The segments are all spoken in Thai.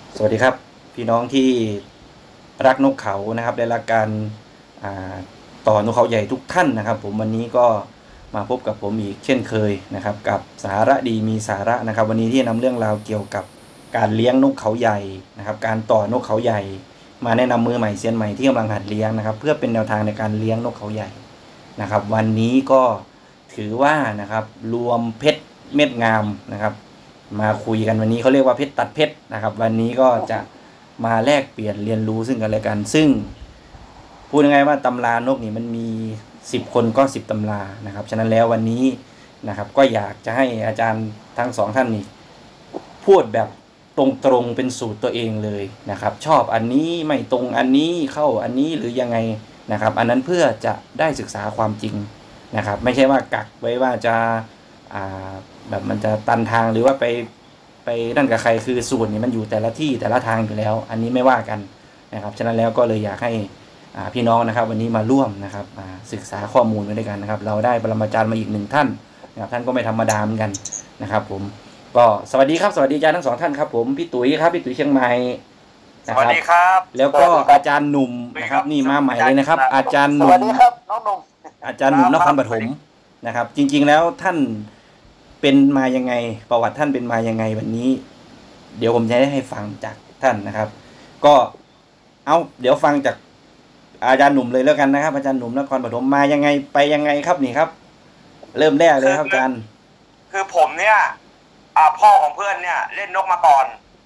สวัสดีครับพี่น้องที่รักนกเขานะครับและรักการต่อนกเขาใหญ่ทุกท่านนะครับผมวันนี้ก็มาพบกับผมอีกเช่นเคยนะครับกับสาระดีมีสาระนะครับวันนี้ที่นำเรื่องราวเกี่ยวกับการเลี้ยงนกเขาใหญ่นะครับการต่อนกเขาใหญ่มาแนะนำมือใหม่เซียนใหม่ที่กำลังหัดเลี้ยงนะครับเพื่อเป็นแนวทางในการเลี้ยงนกเขาใหญ่นะครับวันนี้ก็ถือว่านะครับรวมเพชรเม็ดงามนะครับมาคุยกันวันนี้เขาเรียกว่าเพชรตัดเพชรนะครับวันนี้ก็จะมาแลกเปลี่ยนเรียนรู้ซึ่งกันและกันซึ่งพูดยังไงว่าตำรานกนี่มันมี10 คนก็10ตำรานะครับฉะนั้นแล้ววันนี้นะครับก็อยากจะให้อาจารย์ทั้งสองท่านนี่พูดแบบตรงๆเป็นสูตรตัวเองเลยนะครับชอบอันนี้ไม่ตรงอันนี้เข้าอันนี้หรือยังไงนะครับอันนั้นเพื่อจะได้ศึกษาความจริงนะครับไม่ใช่ว่ากักไว้ว่าจะแบบมันจะตันทางหรือว่าไปนั่นกับใครคือสูตรนี่มันอยู่แต่ละที่แต่ละทางอยู่แล้วอันนี้ไม่ว่ากันนะครับฉะนั้นแล้วก็เลยอยากให้พี่น้องนะครับวันนี้มาร่วมนะครับศึกษาข้อมูลไว้ด้วยกันนะครับเราได้ปรมาจารย์มาอีก1 ท่านนะครับท่านก็ไม่ธรรมดาเหมือนกันนะครับผมก็สวัสดีครับสวัสดีอาจารย์ทั้ง2 ท่านครับผมพี่ตุ๋ยครับพี่ตุ๋ยเชียงใหม่สวัสดีครับแล้วก็อาจารย์หนุ่มนะครับนี่มาใหม่เลยนะครับอาจารย์หสนุ่มวัสดีครับน้องหนุ่มอาจารย์หนุ่มนครปฐมนะครับจริงๆแล้วท่านเป็นมายังไงประวัติท่านเป็นมายังไงวันนี้เดี๋ยวผมจะให้ฟังจากท่านนะครับก็เดี๋ยวฟังจากอาจารย์หนุ่มเลยแล้วกันนะครับอาจารย์หนุ่มนครปฐมมายังไงไปยังไงครับนี่ครับเริ่มแรกเลยครับอาจารย์คือผมเนี่ยพ่อของเพื่อนเนี่ยเล่นนกมาก่อน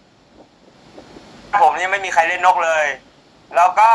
ผมยังไม่มีใครเล่นนกเลยแล้วก็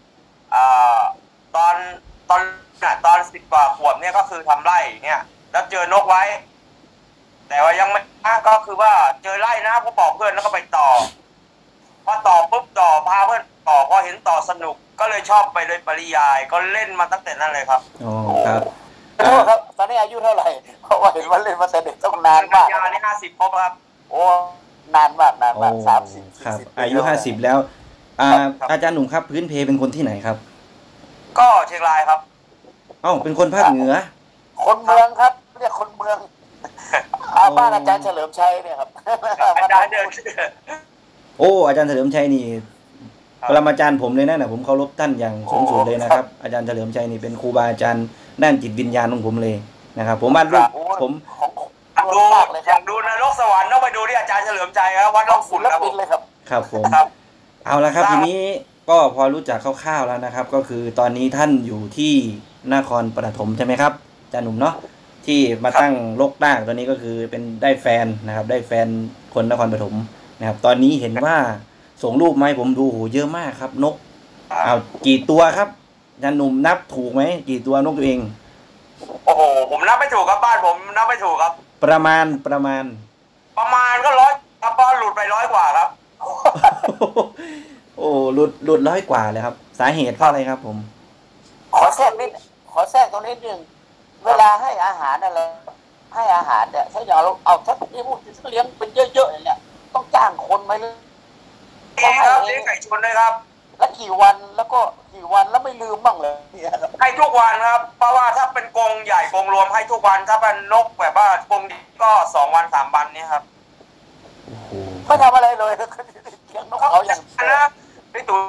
ตอนตอนตอน10 กว่าขวบเนี่ยก็คือทำไร่เนี่ยแล้วเจอนกไว้แต่ว่ายังไม่ก็คือว่าเจอไร่นะก็บอกเพื่อนแล้วก็ไปต่อพอต่อปุ๊บต่อพาเพื่อนต่อพอเห็นต่อสนุกก็เลยชอบไปโดยปริยายก็เล่นมาตั้งแต่นั้นเลยครับอ๋อครับโทษครับตอนนี้อายุเท่าไหร่เพราะว่าเห็นว่าเล่นมาแต่เด็กต้องนานมากยานี่50 ครบครับโอ้นานมาก30 ครับ 40 อายุ50แล้วอาจารย์หนุ่มครับพื้นเพเป็นคนที่ไหนครับก็เชียงรายครับเป็นคนภาคเหนือคนเมืองครับเรียกคนเมืองบ้านอาจารย์เฉลิมชัยเนี่ยครับอาจารย์เดินอาจารย์เฉลิมชัยนี่ปรมาจารย์ผมเลยนะผมเคารพท่านอย่างสูงสุดเลยนะครับอาจารย์เฉลิมชัยนี่เป็นครูบาอาจารย์ด้านจิตวิญญาณของผมเลยนะครับผมบ้านลูกผมอยากดูนรกสวรรค์ต้องไปดูที่อาจารย์เฉลิมชัยครับวัดร่องขุ่นครับเลยครับครับผมเอาละครับทีนี้ก็พอรู้จักคร่าวๆแล้วนะครับก็คือตอนนี้ท่านอยู่ที่นครปฐมใช่ไหมครับอาจารย์หนุ่มเนาะที่มาตั้งรกรากตอนนี้ก็คือเป็นได้แฟนนะครับได้แฟนคนนครปฐมนะครับตอนนี้เห็นว่าส่งรูปมาให้ผมดูโหเยอะมากครับนกกี่ตัวครับอาจารย์หนุ่มนับถูกไหมกี่ตัวนกตัวเองโอ้โหผมนับไม่ถูกครับบ้านผมนับไม่ถูกครับประมาณก็100ครับเพราะหลุดไป100 กว่าครับโอ้หลุด100 กว่าเลยครับสาเหตุเพราะอะไรครับผมขอแทรกตรงนี้นึงเวลาให้อาหารอะไรให้อาหารเนี่ยถ้าอย่างเราเอาถ้าที่พูดเลี้ยงเป็นเยอะๆเนี่ยต้องจ้างคนไหมเลยครับเลี้ยงไก่ชนด้วยครับแล้วกี่วันแล้วไม่ลืมบ้างเลยให้ทุกวันครับเพราะว่าถ้าเป็นกรงใหญ่กรงรวมให้ทุกวันถ้าเป็นนกแบบว่ากรงก็2 วัน 3 วันนี้ครับไม่ทำอะไรเลยเลี้ยงนกเขาอย่างนะพี่ตู่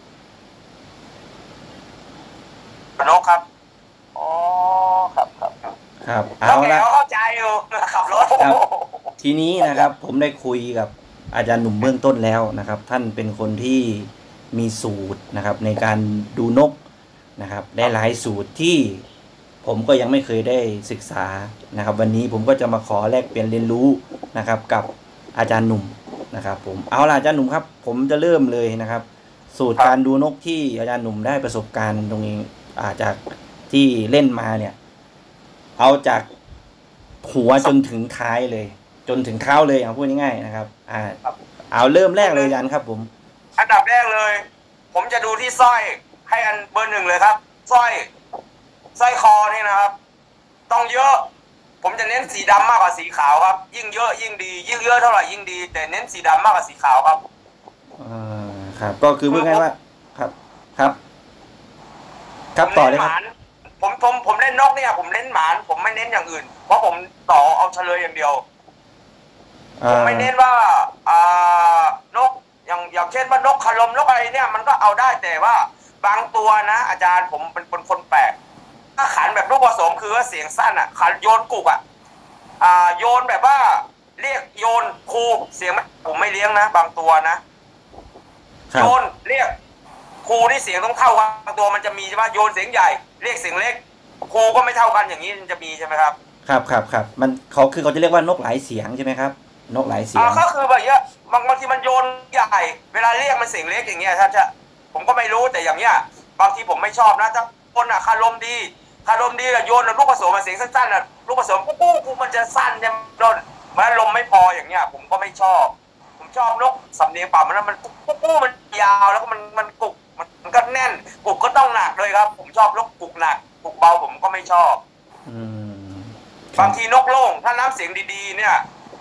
นกครับอ๋อครับเอาละเข้าใจอยู่ขับรถทีนี้นะครับผมได้คุยกับอาจารย์หนุ่มเบื้องต้นแล้วนะครับท่านเป็นคนที่มีสูตรนะครับในการดูนกนะครับได้หลายสูตรที่ผมก็ยังไม่เคยได้ศึกษานะครับวันนี้ผมก็จะมาขอแลกเปลี่ยนเรียนรู้นะครับกับอาจารย์หนุ่มนะครับผมเอาล่ะอาจารย์หนุ่มครับผมจะเริ่มเลยนะครับสูตรการดูนกที่อาจารย์หนุ่มได้ประสบการณ์ตรงนี้จากที่เล่นมาเนี่ยเอาจากหัวจนถึงท้ายเลยจนถึงเท้าเลยเอาพูดง่ายๆนะครับเอาเริ่มแรกเลยอาจารย์ครับผมอันดับแรกเลยผมจะดูที่สร้อยให้อันเบอร์ 1เลยครับสร้อยคอนี่นะครับต้องเยอะผมจะเน้นสีดำมากกว่าสีขาวครับยิ่งเยอะยิ่งดียิ่งเยอะเท่าไหร่ยิ่งดีแต่เน้นสีดำมากกว่าสีขาวครับครับก็คือพูดง่ายว่าครับต่อเลยครับผมเล่นนกเนี่ยผมเล่นหมานผมไม่เน้นอย่างอื่นเพราะผมต่อเอาเฉลยอย่างเดียวผมไม่เน้นว่านกอย่างกขลมนกอะไรเนี่ยมันก็เอาได้แต่ว่าบางตัวนะอาจารย์ผมเป็นคนแปลกถ้าขันแบบลูกผสมคือว่าเสียงสั้นอ่ะขันโยนกุกอ่ะโยนแบบว่าเรียกโยนครูเสียงผมไม่เลี้ยงนะบางตัวนะโยนเรียกครูนี่เสียงต้องเท่ากันบางตัวมันจะมีใช่ไหมโยนเสียงใหญ่เรียกเสียงเล็กครูก็ไม่เท่ากันอย่างนี้มันจะมีใช่ไหมครับครับมันเขาจะเรียกว่านกหลายเสียงใช่ไหมครับนกหลายเสียงก็คือแบบเนี้ยบางทีมันโยนใหญ่เวลาเรียกมันเสียงเล็กอย่างเงี้ยถ้าจะผมก็ไม่รู้แต่อย่างเงี้ยบางทีผมไม่ชอบนะถ้าคนอ่ะคารมดีโยนลูกผสมมาเสียงสั้นๆอ่ะลูกผสมกูมันจะสั้นเนี่ยโดนมันลมไม่พออย่างเงี้ยผมก็ไม่ชอบผมชอบนกสำเนียงป่ามันกูมันยาวแล้วก็มันกุกมันก็แน่นกุกก็ต้องหนักเลยครับผมชอบนกกุกหนักกุกเบาผมก็ไม่ชอบบางทีนกโล่งถ้าน้ำเสียงดีๆเนี่ย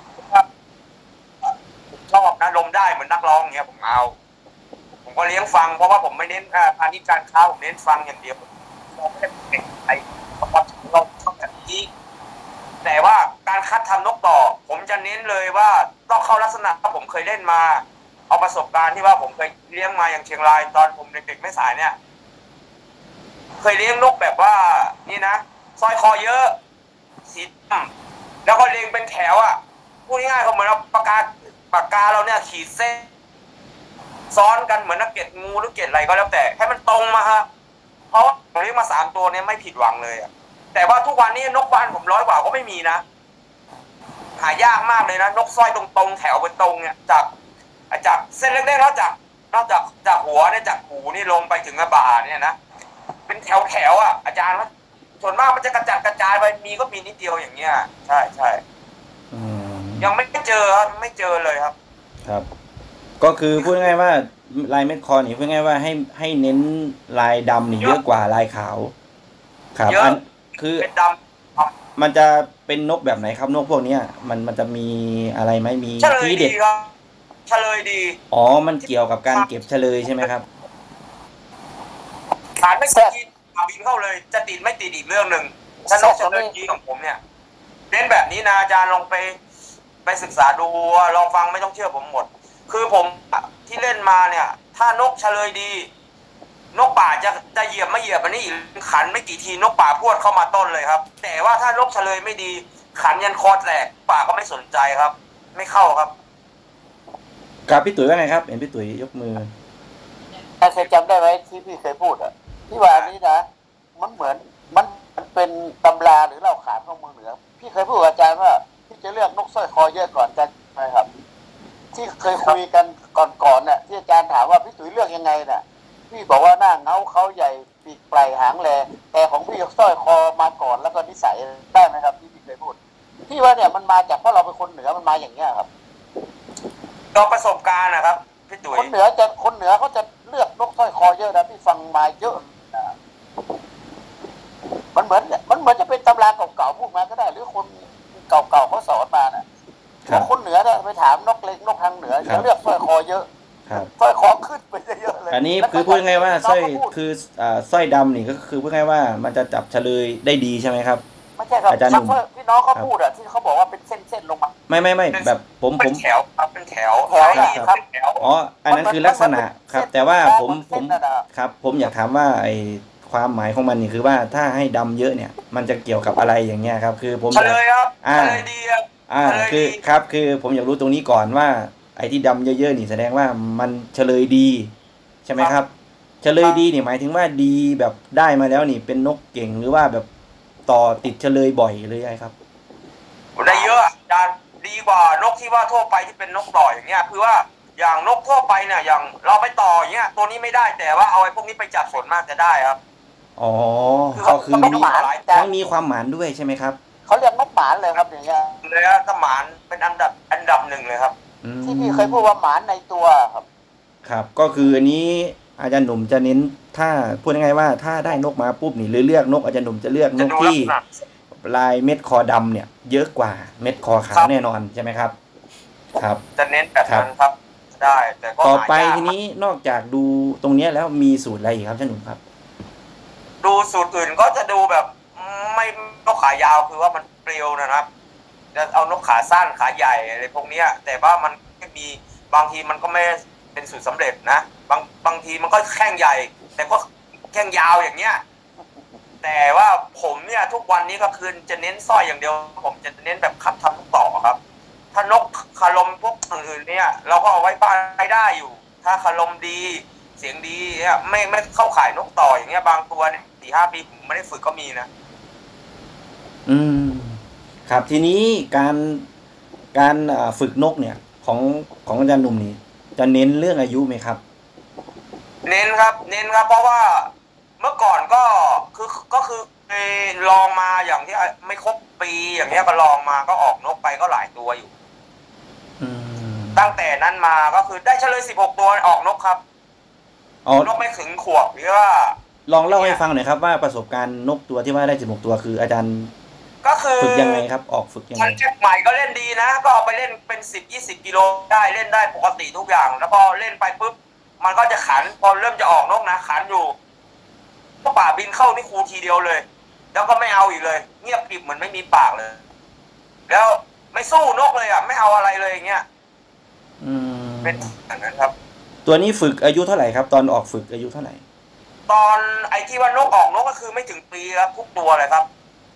ชอบนะลมได้เหมือนนักร้องเงี้ยผมก็เลี้ยงฟังเพราะว่าผมไม่เน้นพาณิชย์การค้าผมเน้นฟังอย่างเดียวผมไม่ได้เป็นไอ้ประวัติเราชอบแบบนี้แต่ว่าการคัดทำนกต่อผมจะเน้นเลยว่าต้องเข้าลักษณะที่ผมเคยเล่นมาเอาประสบการณ์ที่ว่าผมเคยเลี้ยงมาอย่างเชียงรายตอนผมเด็กๆไม่สายเนี่ยเคยเลี้ยงนกแบบว่านี่นะสร้อยคอเยอะสีดำแล้วก็เลี้ยงเป็นแถวอ่ะพูดง่ายๆก็เหมือนเอาปากกาเราเนี่ยขีดเส้นซ้อนกันเหมือนนักเก็ตงูหรือเก็ตอะไรก็แล้วแต่ให้มันตรงมาฮะเพราะผมเลี้ยงมา3 ตัวเนี่ยไม่ผิดหวังเลยอ่ะแต่ว่าทุกวันนี้นกบ้านผม100 กว่าก็ไม่มีนะหายากมากเลยนะนกสร้อยตรงๆแถวเป็นตรงเนี่ยจากเส้นเล็กๆแล้วนอกจากหัวเนี่ยจากหูนี่ลงไปถึงบ่าเนี่ยนะเป็นแถวอ่ะอาจารย์ว่าส่วนมากมันจะกระจัดกระจายไปมีก็มีนิดเดียวอย่างเงี้ยใช่ยังไม่เจอไม่เจอเลยครับครับก็คือพูดง่ายว่าลายเม็ดคอนี่พูดง่ายว่าให้เน้นลายดำนี่เยอะกว่าลายขาวครับอันคือเป็นดำมันจะเป็นนกแบบไหนครับนกพวกนี้มันจะมีอะไรไหมมีที่เด็ดเฉลยดีอ๋อมันเกี่ยวกับการเก็บเฉลยใช่ไหมครับฐานไม่ติดบินเข้าเลยจะติดไม่ติดอีกเรื่องหนึ่งถ้านกเฉลยดีของผมเนี่ยเล่นแบบนี้นะอาจารย์ลองไปศึกษาดูลองฟังไม่ต้องเชื่อผมหมดคือผมที่เล่นมาเนี่ยถ้านกเฉลยดีนกป่าจะเหยียบไม่เหยียบอันนี้อีกขันไม่กี่ทีนกป่าพรวดเข้ามาต้นเลยครับแต่ว่าถ้านกเฉลยไม่ดีขันยันคอแตกป่าก็ไม่สนใจครับไม่เข้าครับครับพี่ตุ๋ยว่าไงครับเห็นพี่ตุ๋ยยกมือเคยจำได้ไหมที่พี่เคยพูดอ่ะที่ว่านี้นะมันเหมือนมันเป็นตำราหรือเล่าขานของเมืองเหนือพี่เคยพูดกับอาจารย์ว่าพี่จะเลือกนกสร้อยคอเยอะก่อนกันไหมครับที่เคยคุยกันก่อนเนี่ยที่อาจารย์ถามว่าพี่ตุ๋ยเลือกยังไงน่ะพี่บอกว่าหน้าเงาเขาใหญ่ปีกไกลหางแลแต่ของพี่สร้อยคอมาก่อนแล้วก็นิสัยได้ไหมครับที่พี่เคยพูดพี่ว่าเนี่ยมันมาจากเพราะเราเป็นคนเหนือมันมาอย่างเงี้ยครับต่อประสบการณ์นะครับพี่ตุ๋ยคนเหนือเขาจะเลือกนกสร้อยคอเยอะนะพี่ฟังมาเยอะมันเหมือนจะเป็นตำราเก่าๆพูดมาก็ได้หรือคนเก่าๆเขาสอนมาน่ะคนเหนือเนี่ยไปถามนกเล็กนกทางเหนือจะเลือกสร้อยคอเยอะสร้อยคอขึ้นไปเยอะเลยอันนี้คือพูดง่ายว่าสร้อยคือสร้อยดำนี่ก็คือพูดง่ายว่ามันจะจับเฉลยได้ดีใช่ไหมครับไม่ใช่ครับอาจารย์พี่น้องเขาพูดอ่ะที่เขาบอกว่าเป็นเส้นๆลงมาไม่แบบผมเป็นแถวครับเป็นแถวครับอ๋ออันนั้นคือลักษณะครับแต่ว่าผมครับผมอยากถามว่าไอความหมายของมันนี่คือว่าถ้าให้ดำเยอะเนี่ยมันจะเกี่ยวกับอะไรอย่างเงี้ยครับคือผมเฉลยครับเฉลยดีครับคือครับคือผมอยากรู้ตรงนี้ก่อนว่าไอ้ที่ดำเยอะๆนี่แสดงว่ามันเฉลยดีใช่ไหมครับเฉลยดีนี่หมายถึงว่าดีแบบได้มาแล้วนี่เป็นนกเก่งหรือว่าแบบต่อติดเฉลยบ่อยเลยไงครับได้เยอะอาจารย์ดีกว่านกที่ว่าทั่วไปที่เป็นนกต่ออย่างเงี้ยคือว่าอย่างนกทั่วไปเนี่ยอย่างเราไปต่ออย่างเงี้ยตัวนี้ไม่ได้แต่ว่าเอาไอ้พวกนี้ไปจับส่วนมากจะได้ครับอ๋อก็คือมีทั้งมีความหมานด้วยใช่ไหมครับเขาเรียกนกหมานเลยครับอย่างเงี้ยเลยครับถ้าหมานเป็นอันดับหนึ่งเลยครับที่พี่เคยพูดว่าหมานในตัวครับครับก็คืออันนี้อาจารย์หนุ่มจะเน้นถ้าพูดง่ายๆว่าถ้าได้นกมาปุ๊บนี่เลือกนกอาจารย์หนุ่มจะเลือกนกที่ลายเม็ดคอดำเนี่ยเยอะกว่าเม็ดคอขาวแน่นอนใช่ไหมครับครับจะเน้นแบบนั้นครับได้แต่ต่อไปทีนี้นอกจากดูตรงนี้แล้วมีสูตรอะไรอีกครับอาจารย์หนุ่มครับดูสูตรอื่นก็จะดูแบบไม่นกขายาวคือว่ามันเปรี้ยวนะครับจะเอานกขาสั้นขาใหญ่อะไรพวกนี้แต่ว่ามันไม่มีบางทีมันก็ไม่เป็นสูตรสำเร็จนะบางทีมันก็แข้งใหญ่ แต่ก็แข้งยาวอย่างเงี้ยแต่ว่าผมเนี่ยทุกวันนี้ก็คือจะเน้นสร้อยอย่างเดียวผมจะเน้นแบบคัดทำต่อครับ ถ้านกคารมพวกอื่นเนี่ยเราก็เอาไว้บ้านได้อยู่ ถ้าคารมดีเสียงดีเนี่ยไม่เข้าข่ายนกต่ออย่างเงี้ยบางตัวเนี่ย4-5 ปีผมไม่ได้ฝึกก็มีนะครับทีนี้การฝึกนกเนี่ยของอาจารย์หนุ่มนี่จะเน้นเรื่องอายุไหมครับเน้นครับเพราะว่าเมื่อก่อนก็คือลองมาอย่างที่ไม่ครบปีอย่างเงี้ยก็ลองมาก็ออกนกไปก็หลายตัวอยู่ตั้งแต่นั้นมาก็คือได้เฉลย16 ตัวออกนกครับนกไม่ถึงขวบหรือว่าลองเล่าให้ฟังหน่อยครับว่าประสบการณ์นกตัวที่ว่าได้16 ตัวคืออาจารย์ก็คือฝึกยังไงครับออกฝึกยังไงชั้นใหม่ก็เล่นดีนะก็เอาไปเล่นเป็น10-20 กิโลได้เล่นได้ปกติทุกอย่างแล้วพอเล่นไปปุ๊บมันก็จะขันพอเริ่มจะออกนกนะขันอยู่ก็ป่าบินเข้านี่ครูทีเดียวเลยแล้วก็ไม่เอาอีกเลยเงียบกริบเหมือนไม่มีปากเลยแล้วไม่สู้นกเลยอ่ะไม่เอาอะไรเลยอย่างเงี้ยเป็นอย่างนั้นครับตัวนี้ฝึกอายุเท่าไหร่ครับตอนออกฝึกอายุเท่าไหร่ตอนไอ้ที่ว่านกออกนกก็คือไม่ถึงปีครับทุกตัวเลยครับ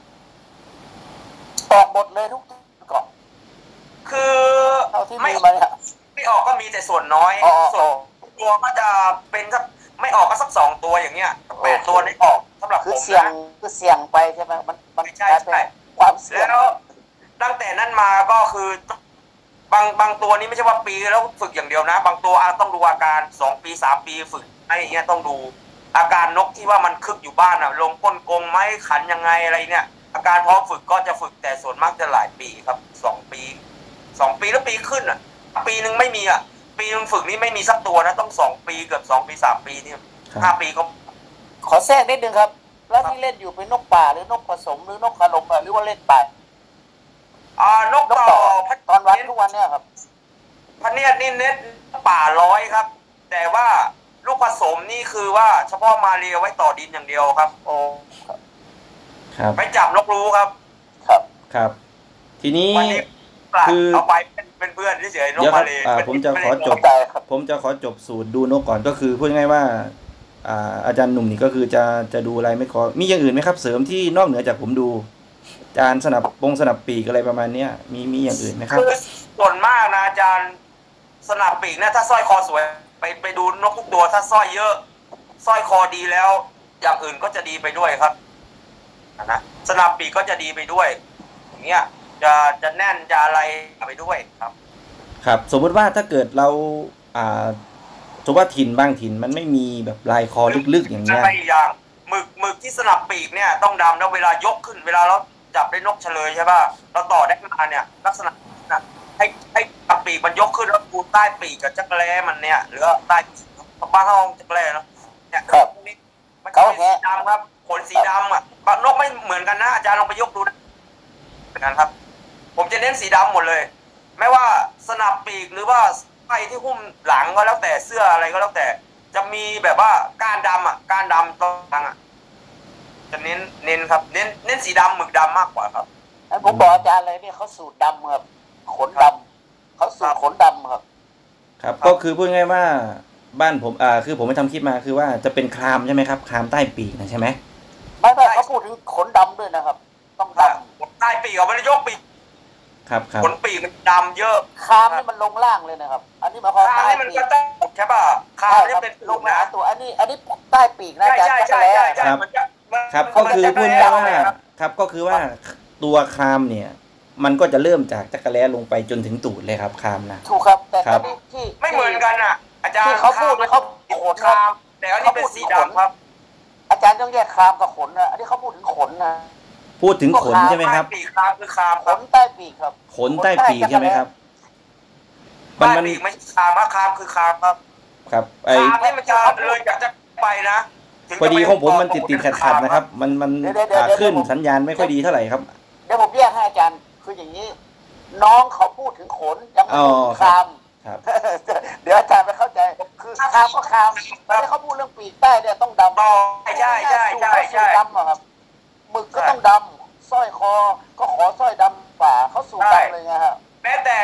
ออกหมดเลยทุกเกาะคือไม่ไม่ออกก็มีแต่ส่วนน้อยส่วนตัวก็จะเป็นสักไม่ออกก็สัก2 ตัวอย่างเงี้ย8 ตัวได้ออกสำหรับผมคือเสี่ยงไปใช่ไหมมันใช่ความเสี่ยงแล้วตั้งแต่นั้นมาก็คือบางตัวนี้ไม่ใช่ว่าปีแล้วฝึกอย่างเดียวนะบางตัวต้องดูอาการ2 ปี3 ปีฝึกไอ้เงี้ยต้องดูอาการนกที่ว่ามันคึกอยู่บ้านลงก้นกงไหมขันยังไงอะไรเนี่ยอาการพร้อมฝึกก็จะฝึกแต่ส่วนมากจะหลายปีครับ2 ปีแล้วปีขึ้นปีนึงไม่มีปีนึงฝึกนี่ไม่มีสักตัวนะต้อง2 ปีเกือบ2 ปี3 ปีนี่5 ปีก็ขอแทรกนิดนึงครับแล้วที่เล่นอยู่เป็นนกป่าหรือนกผสมหรือนกคารมหรือว่าเล่นป่านกต่อตอนวันทุกวันเนี่ยครับพะเนียดนี่เน็ตป่า100ครับแต่ว่าลูกผสมนี่คือว่าเฉพาะมาเรียไว้ต่อดินอย่างเดียวครับโอ้ครับไปจับนกรู้ครับครับทีนี้คือเอาไปเป็นเพื่อนเฉยๆนกมาเรียผมจะขอจบสูตรดูนกก่อนก็คือพูดง่ายว่าอาจารย์หนุ่มนี่ก็คือจะดูอะไรไม่ขอมีอย่างอื่นไหมครับเสริมที่นอกเหนือจากผมดูอาจารย์สนับปีกอะไรประมาณนี้มีอย่างอื่นไหมครับคือส่วนมากนะอาจารย์สนับปีกเนี่ยถ้าสร้อยคอสวยไปดูนกทุกตัวถ้าสร้อยเยอะสร้อยคอดีแล้วอย่างอื่นก็จะดีไปด้วยครับนะสนับปีกก็จะดีไปด้วยอย่างเงี้ยจะแน่นจะอะไรไปด้วยครับสมมติว่าถ้าเกิดเราสมมติว่าถิ่นบางถิ่นมันไม่มีแบบลายคอลึกๆอย่างเงี้ยอย่างหมึกที่สนับปีกเนี่ยต้องดำแล้วเวลายกขึ้นเวลาเราจับได้นกเฉลยใช่ป่ะเราต่อได้มาเนี่ยลักษณะให้ปีกมันยกขึ้นแล้วปูใต้ปีกกับจักรแล้มันเนี่ยหรือใต้บ้านห้องจักรแล้เนาะเนี่ยนี่มันจะเป็นสีดำครับขนสีดำนกไม่เหมือนกันนะอาจารย์ลองไปยกดูเป็นกันครับผมจะเน้นสีดำหมดเลยไม่ว่าสนับปีกหรือว่าไส้ที่หุ้มหลังก็แล้วแต่เสื้ออะไรก็แล้วแต่จะมีแบบว่าก้านดำก้านดำตรงจะเน้นครับเน้นสีดำหมึกดำมากกว่าครับผมบอกอาจารย์เลยเนี่ยเขาสูตรดำครับขนดำเขาสูตรขนดำครับก็คือพูดง่ายว่าบ้านผมคือผมไปทำคลิปมาคือว่าจะเป็นครามใช่ไหมครับครามใต้ปีกนะใช่ไหมไม่เขาพูดถึงขนดำด้วยนะครับต้องดำใต้ปีกเอาไม่ได้ยกปีกครับขนปีกมันดำเยอะครามนี่มันลงล่างเลยนะครับอันนี้มาครามนี่มันก็ใต้ปีกใช่ป่ะครามนี่เป็นลงนะตัวอันนี้ใต้ปีกนะอาจารย์ใช่ครับก็คือพูดง่ายว่าครับก็คือว่าตัวครามเนี่ยมันก็จะเริ่มจากจักรแล้ลงไปจนถึงตูดเลยครับครามนะถูกครับแต่ที่ไม่เหมือนกันอาจารย์ที่เขาพูดเขาขนครามแต่อันนี้เป็นสีดำครับอาจารย์ต้องแยกครามกับขนนะอันนี้เขาพูดถึงขนนะพูดถึงขนใช่ไหมครับปีกครามคือครามขนใต้ปีกครับขนใต้ปีกใช่ไหมครับมันปีกไม่ครามครามคือครามครับครับครามนี่มันจะเลยอยากจะไปนะพอดีของผมมันติดขัดนะครับมันขึ้นสัญญาณไม่ค่อยดีเท่าไหร่ครับเดี๋ยวผมแยกให้อาจารย์คืออย่างนี้น้องเขาพูดถึงขนยังไม่พูดถึงครามเดี๋ยวอาจารย์ไปเข้าใจคือครามก็ครามแต่ที่เขาพูดเรื่องปีกใต้เนี่ยต้องดำใช่ดำครับหมึกก็ต้องดำสร้อยคอก็ขอสร้อยดำป่าเขาสูงดำเลยไงครับแม้แต่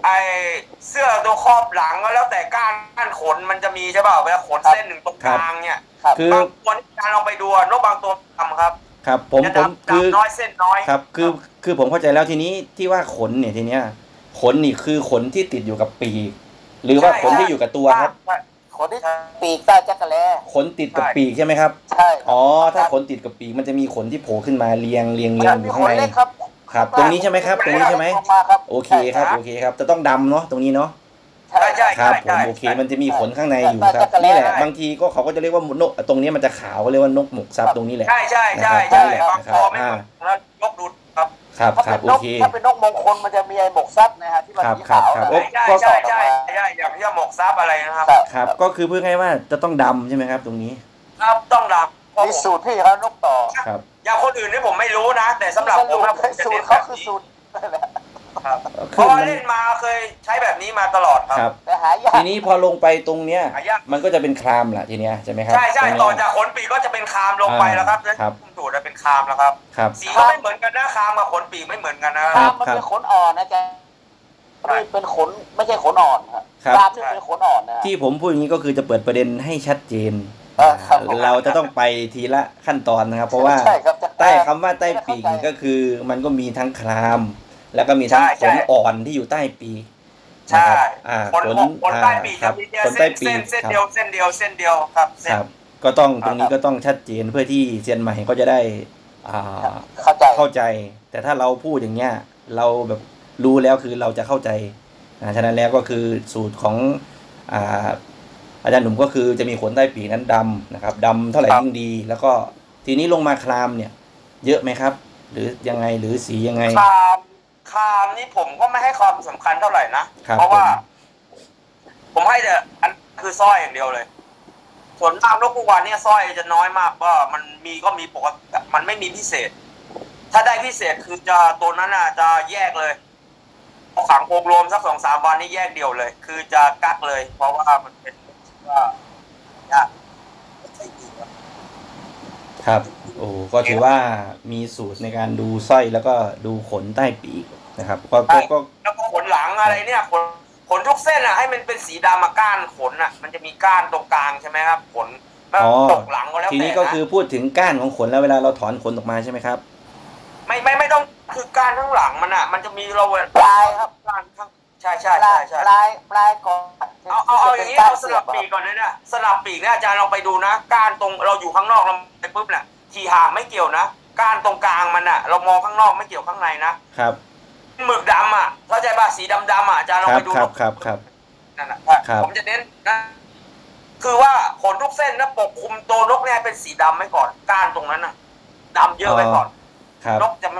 ไอเสื้อตัวครอบหลังก็แล้วแต่ก้านขนมันจะมีใช่ป่ะเวลาขนเส้นหนึ่งตรงกลางเนี่ยคือบางตัวที่การลองไปดูนกบางตัวดำครับครับผมคือน้อยเส้นน้อยครับคือผมเข้าใจแล้วทีนี้ที่ว่าขนเนี่ยทีเนี้ยขนนี่คือขนที่ติดอยู่กับปีกหรือว่าขนที่อยู่กับตัวครับขนที่ปีกใต้จักรแลขนติดกับปีกใช่ไหมครับใช่อ๋อถ้าขนติดกับปีกมันจะมีขนที่โผล่ขึ้นมาเรียงอยู่มันมีข้างขนในเล็กครับครับตรงนี้ใช่ไหมครับตรงนี้ใช่ไหมลงาครับโอเคครับโอเคครับจะต้องดำเนาะตรงนี้เนาะใช่ใช่ครับผใช่มโอเคมันจะมีขนข้างในอยู่ใช่ครับใช่นี่แหละใช่บางทีก็เขาก็จะเรียกว่านกตรงนี้มันจะขาวก็เรียกว่านกหมกซับตรงนี้แหละใช่ใช่ใช่นะครับใช่บางตัวไม่เหมือนแล้วยกดูครับครับถ้าครัเป็บนโอนกเคถ้าเป็นนกมงคลมันจะมีไอ้หมกซับนะฮะที่มันครับสีขาวครับนะใช่ก็ใช่สอดออกใช่มาใช่อย่างที่หมกซับอะไรนะครับครับก็คือพูดง่ายๆว่าจะต้องดำใช่ไหมครับตรงนี้ครับต้องดำมีสูตรพี่เขานกต่อครับอย่างคนอื่นนี่ผมไม่รู้นะ แต่สำหรับผมนะผมจะสูตเน้รนแบเขาบคือนี้สูตรนั่นแหละครับเพคือราะว่ามันเล่นมาเคยใช้แบบนี้มาตลอดคครัรับบแต่หายากทีนี้พอลงไปตรงเนี้ยหายากมันก็จะเป็นครามแหละทีเนี้ยใช่ไหมครับใช่ใช่รงเนี้ยต่อจากขนปีกก็จะเป็นคามลงไปแล้วครับแล้วครับคุมดูดจะเป็นคามแล้วครับครับสีก็ไม่เหมือนกันนะคามกับขนปีกไม่เหมือนกันนะครามมันเป็นขนอ่อนนะจ๊ะนี่เป็นขนไม่ใช่ขนอ่อนครับครับครามนี่เป็นขนอ่อนนะที่ผมพูดอย่างนี้ก็คือจะเปิดประเด็นให้ชัดเจนครับเราจะต้องไปทีละขั้นตอนนะครับ เพราะว่าใช่ครับใต้คำว่าใต้ปีกนี่ก็คือมันก็มีทั้งคราม แล้วก็มีทั้งขนอ่อนที่อยู่ใต้ปีกใช่นะครับขนใต้ปีกครัจะบมีเนี่ยขนใต้ปีกเส้นครับเดียวเส้นเดียวเส้นเดียวครับเส้คน รับก็ต้องตรงนี้ก็ต้องชัดเจนเพื่อที่เซียนใหม่ก็จะได้เข้าใจเข้าใจ แต่ถ้าเราพูดอย่างเงี้ยเราแบบรู้แล้วคือเราจะเข้าใจฉะนั้นแล้วก็คือสูตรของอาจารย์หนุ่มก็คือจะมีขนใต้ปีกนั้นดำนะครับดำเท่าไหร่ยิ่งดี แล้วก็ทีนี้ลงมาครามเนี่ย เยอะไหมครับ หรือยังไงหรือสียังไงคามนี่ผมก็ไม่ให้ความสำคัญเท่าไหร่นะครับเพราะว่า ผมให้แต่อันคือสร้อยอย่างเดียวเลย ส่วนมากนกกระวานเนี่ยสร้อยจะน้อยมากว่ามันมีก็มีปกติมันไม่มีพิเศษ ถ้าได้พิเศษคือจะตัวนั้นน่ะจะแยกเลยพอขังโคกรวมสัก2-3 วันนี่แยกเดียวเลย คือจะกักเลย เพราะว่ามันเป็นว่ายากไม่ใช่ดีครับครับโอ้ก็ถือว่ามีสูตรในการดูสร้อยแล้วก็ดูขนใต้ปีกนะครับก็แล้วก็ขนหลังอะไรเนี่ยขนทุกเส้นอ่ะให้มันเป็นสีดำมาก้านขนอ่ะ มันจะมีก้านตรงกลางใช่ไหมครับขนแล้วตกหลังก็แล้วแต่ทีนี้ก็คือพูดถึงก้านของขนแล้วเวลาเราถอนขนออกมาใช่ไหมครับไม่ต้องคือก้านข้างหลังมันอ่ะ มันจะมีเราปลายครับก้านข้างใช่ปลายก่อนเอาอย่างนี้เอาสลับปีกก่อนเลยนะสลับปีกเนี่ยอาจารย์ลองไปดูนะก้านตรงเราอยู่ข้างนอกเราไปปุ๊บเนี่ยทีห่างไม่เกี่ยวนะก้านตรงกลางมันอ่ะ เรามองข้างนอกไม่เกี่ยวข้างในนะครับ หมึกดำอ่ะเข้าใจป่ะสีดำอ่ะอาจารย์ลองไปดูครับนั่นแหละครับผมจะเน้นนะคือว่าขนทุกเส้นนะปกคลุมตัวนกเนี่ยเป็นสีดำไว้ก่อนก้านตรงนั้นน่ะดำเยอะไว้ก่อนครับนกจะไม่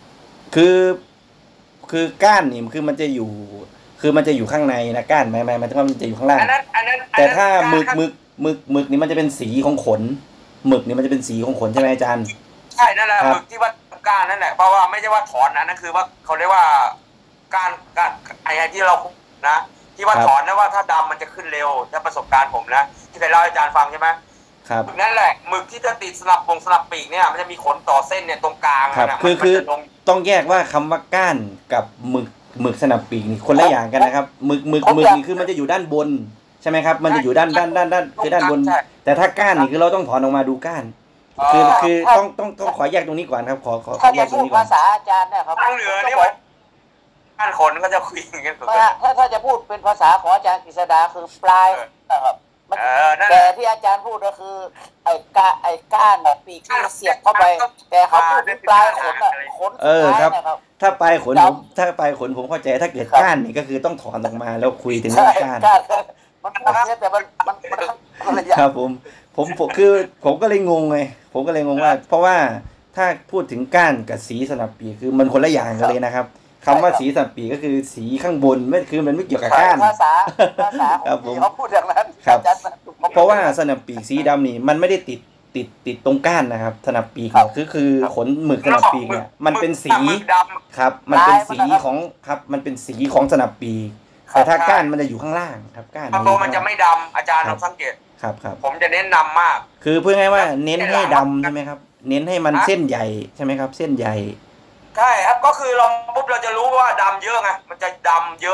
คือก้านนี่คือมันจะอยู่ คือมันจะอยู่ข้างในนะก้านไม่มันจะอยู่ข้างล่างอันนั้นแต่ถ้าหมึกนี่มันจะเป็นสีของขนหมึกนี่มันจะเป็นสีของขนใช่ไหมอาจารย์ใช่นั่นแหละครับหมึกที่ว่าก้านนั่นแหละเพราะว่าไม่ใช่ว่าถอนนะนั่นคือว่าเขาเรียกว่าก้านไอ้ที่เรานะที่ว่าถอนนะว่าถ้าดำมันจะขึ้นเร็วถ้าประสบการณ์ผมนะที่เคยเล่าให้อาจารย์ฟังใช่ไหมครับหมึกนั่นแหละหมึกที่จะติดสลับปีกเนี่ยมันจะมีขนต่อเส้นเนี่ยตรงกลางครับมันคือมันจะลงต้องแยกว่าคำว่าก้านกับหมึกสนับปีกนี่คนละอย่างกันนะครับหมึกนี่คือมันจะอยู่ด้านบนใช่ไหมครับ มันจะอยู่ด้านคือด้านบนใช่แต่ถ้าก้านนี่คือเราต้องถอนออกมาดูก้าน คือต้องขอแยกตรงนี้ก่อนครับขอถ้าแยจะกตรพูงดนี้ก่อภาน ษาอาจารย์เนี่ยครับทางเหนือนี่ว่าก้านขนก็จะคุยอย่างเงี้ยถ้าจะพูดเป็นภาษาของอาจารย์กฤษดาคือปลายนะครับนั่นแต่ที่อาจารย์พูดก็คือไอ้ก้านปีกที่เสียบเข้าไป แต่เขาพูดถึงปลายขนอ่ะขนสุดท้ายนะครับถ้าปลายขนผมเข้าใจถ้าเกิดก้านนี่ก็คือต้องถอนออกมาแล้วคุยถึงเรื่องก้านมันพูดเนี่ยแต่มันอะไรอย่างครับผมก็เลยงงไงผมก็เลยงงว่า เพราะว่าถ้าพูดถึงก้านกับสีสนับปีกคือมันคนละอย่างกันเลยนะครับคำว่าสีสนับปีกก็คือสีข้างบนไม่คือมันไม่เกี่ยวกับก้านภาษาของเขาพูดอย่างนั้นเพราะว่าสนับปีกสีดำนี่มันไม่ได้ติดตรงก้านนะครับสนับปีกเนี่ยคือขนหมึกสนับปีกเนี่ยมันเป็นสีครับมันเป็นสีของครับมันเป็นสีของสนับปีกแต่ถ้าก้านมันจะอยู่ข้างล่างครับก้านบางตัวมันจะไม่ดำอาจารย์ลองสังเกตครับผมจะเน้นนำมากคือพูดง่ายว่าเน้นให้ดำใช่ไหมครับเน้นให้มันเส้นใหญ่ใช่ไหมครับเส้นใหญ่ใช่ครับก็คือเราปุ๊บเราจะรู้ว่าดำเยอะไงมันจะดำเยอะ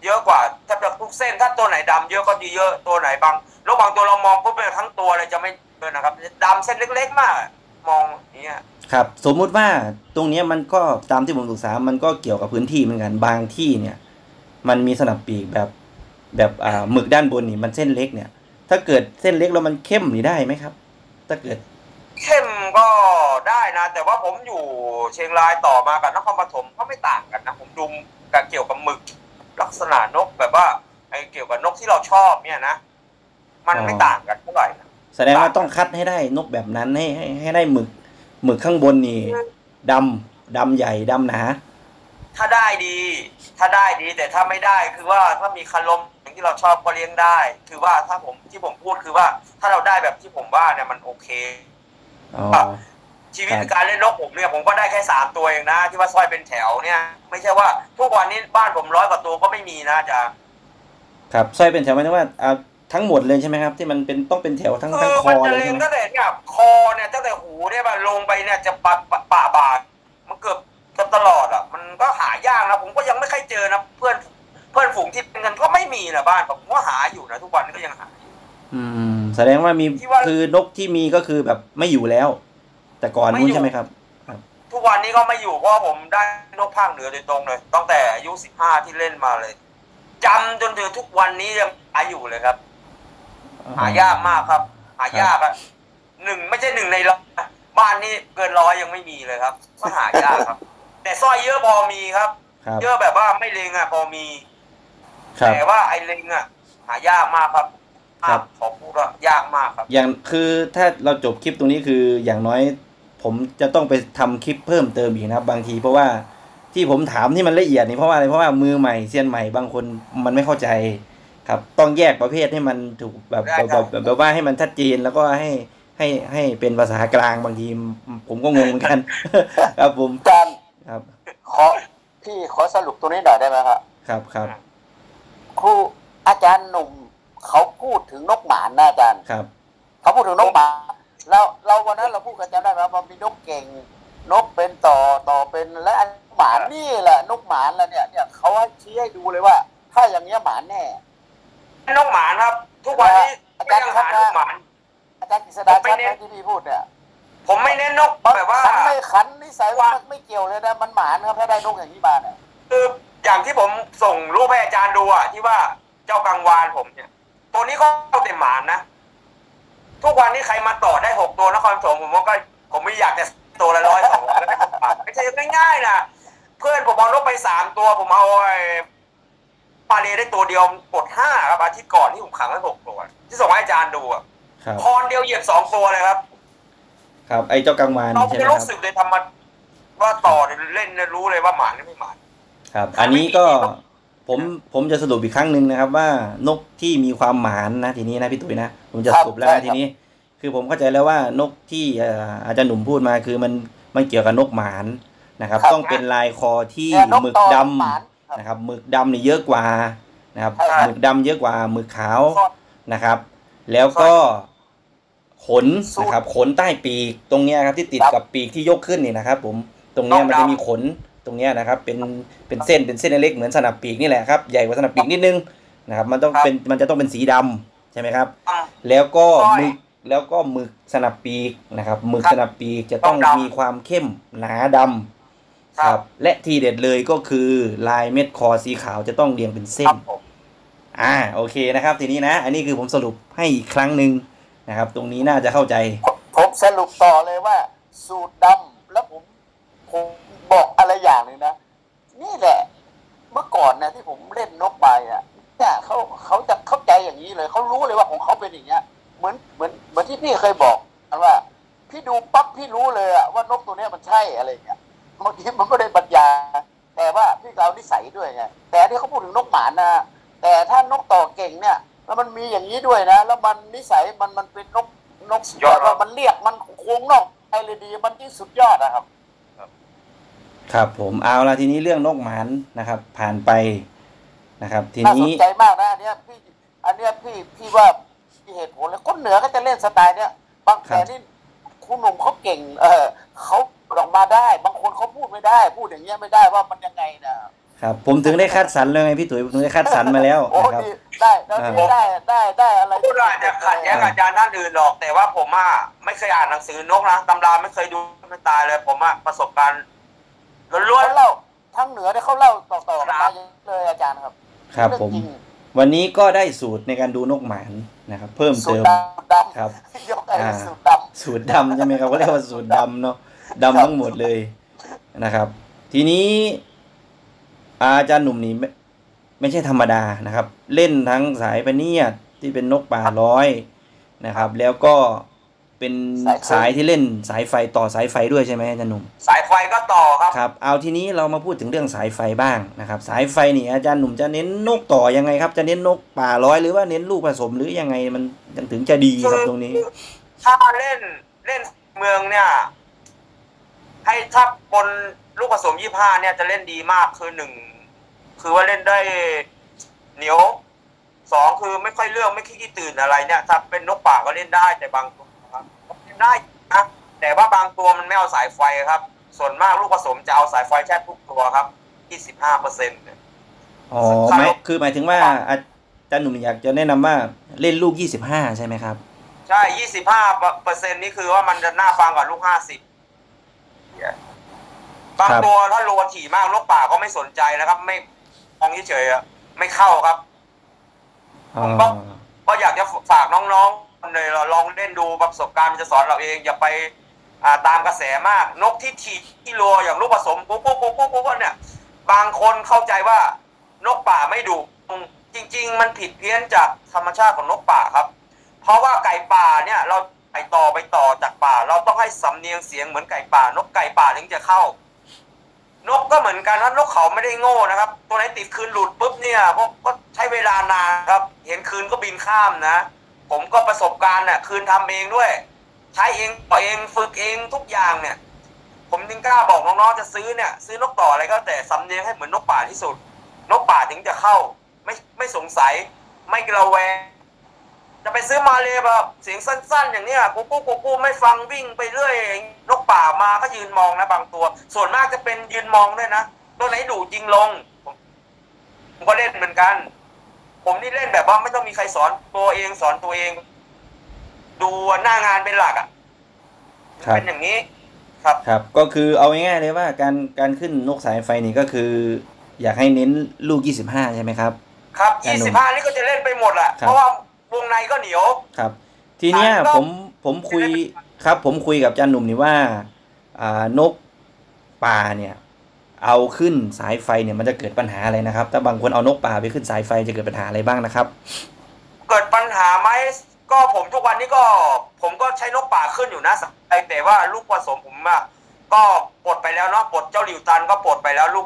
เยอะกว่าถ้าจะทุกเส้นถ้าตัวไหนดำเยอะก็ดีเยอะตัวไหนบางแล้วบางตัวเรามองปุ๊บเป็นทั้งตัวเลยจะไม่เยอะนะครับดำเส้นเล็กๆมากมองอย่างเงี้ยครับสมมุติว่าตรงเนี้ยมันก็ตามที่ผมศึกษามันก็เกี่ยวกับพื้นที่เหมือนกันบางที่เนี่ยมันมีสนับปีกแบบหมึกด้านบนนี่มันเส้นเล็กเนี่ยถ้าเกิดเส้นเล็กแล้วมันเข้มนี่ได้ไหมครับถ้าเกิดเข้มก็ได้นะแต่ว่าผมอยู่เชียงรายต่อมากับนครปฐมก็ไม่ต่างกันนะผมดูกับเกี่ยวกับหมึกลักษณะนกแบบว่าไอ้เกี่ยวกับนกที่เราชอบเนี่ยนะมันไม่ต่างกันเท่าไหร่นะแสดงว่าต้องคัดให้ได้นกแบบนั้นให้ได้หมึกข้างบนนี่ดำใหญ่ดำหนาถ้าได้ดีแต่ถ้าไม่ได้คือว่าถ้ามีคันลมอย่างที่เราชอบก็เลี้ยงได้คือว่าถ้าที่ผมพูดคือว่าถ้าเราได้แบบที่ผมว่าเนี่ยมันโอเคชีวิตการเล่นนกผมเนี่ยผมก็ได้แค่3ตัวเองนะที่ว่าสร้อยเป็นแถวเนี่ยไม่ใช่ว่าทุกวันนี้บ้านผม100 กว่าตัวก็ไม่มีนะจ๊ะครับสร้อยเป็นแถวหมายถึงว่าทั้งหมดเลยใช่ไหมครับที่มันเป็นต้องเป็นแถวทั้งคอเลยใช่ไหมตั้งแต่เนี่ยคอเนี่ยตั้งแต่หูเนี่ยลงไปเนี่ยจะปะบาดมันเกือบตลอดอ่ะมันก็หายากนะผมก็ยังไม่เคยเจอนะเพื่อนฝูงที่เป็นกันก็ไม่มีนะบ้านผมก็หาอยู่นะทุกวันนี้ก็ยังหาแสดงว่ามีคือนกที่มีก็คือแบบไม่อยู่แล้วแต่ก่อนนู้นใช่ไหมครับทุกวันนี้ก็ไม่อยู่เพราะผมได้นกภาคเหนือโดยตรงเลยตั้งแต่อายุ15ที่เล่นมาเลยจำจนถึงทุกวันนี้ยังหาอยู่เลยครับหายากมากครับหายากอะไม่ใช่1 ใน 100บ้านนี้เกิน100ยังไม่มีเลยครับก็หายากครับแต่สร้อยเยอะพอมีครับเยอะแบบว่าไม่เล็งอะพอมีแต่ว่าไอ้เล็งอะหายากมากครับขอพูดว่ายากมากครับอย่างคือถ้าเราจบคลิปตรงนี้คืออย่างน้อยผมจะต้องไปทำคลิปเพิ่มเติมอีกนะครับบางทีเพราะว่าที่ผมถามที่มันละเอียดนี่เพราะว่าอะไรเพราะว่ามือใหม่เซียนใหม่บางคนมันไม่เข้าใจครับต้องแยกประเภทให้มันถูกแบบว่าให้มันชัดเจนแล้วก็ให้เป็นภาษากลางบางทีผมก็งงเหมือนกันครับผมครับขอสรุปตัวนี้หน่อยได้ไหมครับครับครูอาจารย์หนุ่มเขาพูดถึงนกหมานนะอาจารย์ครับเขาพูดถึงนกหมานแล้วเราวันนั้นเราพูดกันจำได้ไหมว่ามีนกเก่งนกเป็นต่อเป็นและอันหมานนี่แหละนกหมานแล้วเนี่ยเขาชี้ให้ดูเลยว่าถ้าอย่างเงี้ยหมานแน่นกหมานครับทุกวันนี้อาจารย์ครับอาจารย์กฤษดาชัดที่พี่พูดเนี่ยผมไม่เน้นนกแบบว่าขันนิสัยว่าไม่เกี่ยวเลยนะมันหมานครับถ้าได้นกอย่างนี้มาเนี่ยคืออย่างที่ผมส่งรูปให้อาจารย์ดูอ่ะที่ว่าเจ้ากังวานผมเนี่ยตัวนี้ก็เต็มหมานนะทุกวันนี้ใครมาต่อได้6 ตัวนครปฐมผมไม่อยากจะตัวละ100 200แล้วไม่ใช่ง่ายๆนะเพื่อนผมเอานกไป3 ตัวผมเอาปาเลได้ตัวเดียวกด5ครับอาทิตย์ก่อนที่ผมขังไว้6 ตัวที่ส่งให้อาจารย์ดูอ่ะพรเดียวเหยียบ2 ตัวเลยครับครับไอ้เจ้ากังวานใช่ไหมครับเรารู้สึกเลยทำมาว่าต่อเล่นรู้เลยว่าหมานหรือไม่หมานครับอันนี้ก็ผมจะสรุปอีกครั้งหนึ่งนะครับว่านกที่มีความหมานนะทีนี้นะพี่ตุ๋ยนะผมจะสรุปแล้วนะทีนี้คือผมเข้าใจแล้วว่านกที่อาจารย์หนุ่มพูดมาคือมันเกี่ยวกับนกหมานนะครับต้องเป็นลายคอที่หมึกดำนะครับหมึกดำเนี่ยเยอะกว่านะครับหมึกดำเยอะกว่าหมึกขาวนะครับแล้วก็ขนนะครับขนใต้ปีกตรงเนี้ยครับที่ติดกับปีกที่ยกขึ้นนี่นะครับผมตรงเนี้ยมันจะมีขนตรงเนี้ยนะครับเป็นเส้นเล็กเหมือนสนับปีกนี่แหละครับใหญ่กว่าสนับปีกนิดนึงนะครับมันจะต้องเป็นสีดำใช่ไหมครับแล้วก็หมึกสนับปีกนะครับหมึกสนับปีกจะต้องมีความเข้มหนาดำครับและทีเด็ดเลยก็คือลายเม็ดคอสีขาวจะต้องเรียงเป็นเส้นโอเคนะครับทีนี้นะอันนี้คือผมสรุปให้อีกครั้งหนึ่งนะครับตรงนี้น่าจะเข้าใจผมสรุปต่อเลยว่าสูตรดำแล้วผมบอกอะไรอย่างนึงนะนี่แหละเมื่อก่อนนะที่ผมเล่นนกใบเนี่ยเขาจะเข้าใจอย่างนี้เลยเขารู้เลยว่าของเขาเป็นอย่างเงี้ยเหมือนที่พี่เคยบอกว่าพี่ดูปั๊บพี่รู้เลยว่านกตัวนี้มันใช่อะไรเงี้ยบางทีมันไม่ได้บรรยายแต่ว่าพี่เรานิสัยด้วยไงแต่ที่เขาพูดถึงนกหมานะแต่ถ้านกต่อเก่งเนี่ยแล้วมันมีอย่างนี้ด้วยนะแล้วมันนิสัยมันเป็นนกแบบว่ามันเรียกมันโค้งนอกไอเลยดีมันที่สุดยอดนะครับครับผมเอาละทีนี้เรื่องนกหมานนะครับผ่านไปนะครับทีนี้น่าสนใจมากนะอันเนี้ยพี่ว่ามีเหตุผลเลยคนเหนือก็จะเล่นสไตล์เนี้ยบางแต่นี่คุณหนุ่มเขาเก่งเขาออกมาได้บางคนเขาพูดไม่ได้พูดอย่างเงี้ยไม่ได้ว่ามันยังไงนะครับผมถึงได้คัดสรรเลยไงพี่ตุ๋ยผมถึงได้คัดสรรมาแล้วโอ้นะครับดีได้แล้วนี่ได้อะไรพูดอาจจะขัดแย้งกับอาจารย์ท่านอื่นหรอก แต่ว่าผมไม่เคยอ่านหนังสือนกนะตำราไม่เคยดูไม่ตายเลยผมประสบการณ์ล้วนเขาเล่าทั้งเหนือเนี่ยเขาเล่าต่อๆกันมาเลยอาจารย์ครับครับผม วันนี้ก็ได้สูตรในการดูนกหมานนะครับ เพิ่มสูเติตมรดำครับยกไอ้สูตรดำสูตรดำใช่ไหมครับเขาเรียกว่าสูตรดำเนาะดำทั้งหมดเลยนะครับ ทีนี้อาจารย์หนุ่มนี่ไม่ใช่ธรรมดานะครับ เล่นทั้งสายพเนียดที่เป็นนกป่าร้อยนะครับ แล้วก็เป็นสายที่เล่นสายไฟต่อสายไฟด้วยใช่ไหมอาจารย์หนุ่มๆสายไฟก็ต่อครับครับเอาทีนี้เรามาพูดถึงเรื่องสายไฟบ้างนะครับ สายไฟนี่อาจารย์หนุ่มจะเน้นนกต่อยังไงครับ จะเน้นนกป่าร้อยหรือว่าเน้นลูกผสมหรือยังไงมันถึงจะดีครับตรงนี้ถ้าเล่นเมืองเนี่ยให้ถ้าบนลูกผสม25เนี่ยจะเล่นดีมากคือ1คือว่าเล่นได้เหนียว2คือไม่ค่อยเลือกไม่ขี้ตื่นอะไรเนี่ยถ้าเป็นนกป่าก็เล่นได้แต่บางตัวครับเล่นได้นะแต่ว่าบางตัวมันไม่เอาสายไฟครับ ส่วนมากลูกผสมจะเอาสายไฟแทบทุกตัวครับ25% อ๋อคือหมายถึงว่าอาจารย์หนุ่มอยากจะแนะนำว่าเล่นลูก25ใช่ไหมครับใช่25%นี่คือว่ามันจะน่าฟังกว่าลูก50บางตัวถ้าโลถี่มากนกป่าก็ไม่สนใจนะครับไม่มองเฉยๆไม่เข้าครับผมก็อยากจะฝากน้องๆเลยลองเล่นดูประสบการณ์จะสอนเราเองอย่าไปตามกระแสมากนกที่ถี่ที่โลอย่างลูกผสมปุ๊บเนี่ยบางคนเข้าใจว่านกป่าไม่ดุจริงๆมันผิดเพี้ยนจากธรรมชาติของนกป่าครับเพราะว่าไก่ป่าเนี่ยเราไปต่อจากป่าเราต้องให้สำเนียงเสียงเหมือนไก่ป่านกไก่ป่าถึงจะเข้านกก็เหมือนกันว่านกเขาไม่ได้โง่นะครับตัวไหนติดคืนหลุดปุ๊บเนี่ยก็ใช้เวลานานครับเห็นคืนก็บินข้ามนะผมก็ประสบการณ์น่ะคืนทำเองด้วยใช้เองต่อเองฝึกเองทุกอย่างเนี่ยผมจึงกล้าบอกน้องๆจะซื้อนกต่ออะไรก็แต่สำเนียงให้เหมือนนกป่าที่สุดนกป่าถึงจะเข้าไม่สงสัยไม่กระแวงจะไปซื้อมาเลยแบบเสียงสั้นๆอย่างเนี้ยกูไม่ฟังวิ่งไปเรื่อยนกป่ามาก็ยืนมองนะบางตัวส่วนมากจะเป็นยืนมองด้วยนะตัวไหนดุยิงลงผมก็เล่นเหมือนกันผมนี่เล่นแบบว่าไม่ต้องมีใครสอนตัวเองดูหน้างานเป็นหลักเป็นอย่างนี้ครับก็คือเอาง่ายๆเลยว่าการขึ้นนกสายไฟนี่ก็คืออยากให้เน้นลูก25ใช่ไหมครับครับ25นี่ก็จะเล่นไปหมดแหละเพราะว่าวงในก็เหนียวครับทีเนี้ยผมคุยครับผมคุยกับอาจารย์หนุ่มนี่ว่านกป่าเนี่ยเอาขึ้นสายไฟเนี่ยมันจะเกิดปัญหาอะไรนะครับถ้าบางคนเอานกป่าไปขึ้นสายไฟจะเกิดปัญหาอะไรบ้างนะครับเกิดปัญหาไหมก็ผมทุกวันนี้ผมก็ใช้นกป่าขึ้นอยู่นะแต่ว่าลูกผสมผมก็ปลดไปแล้วเนาะปลดเจ้าหลิวตันก็ปลดไปแล้วลูก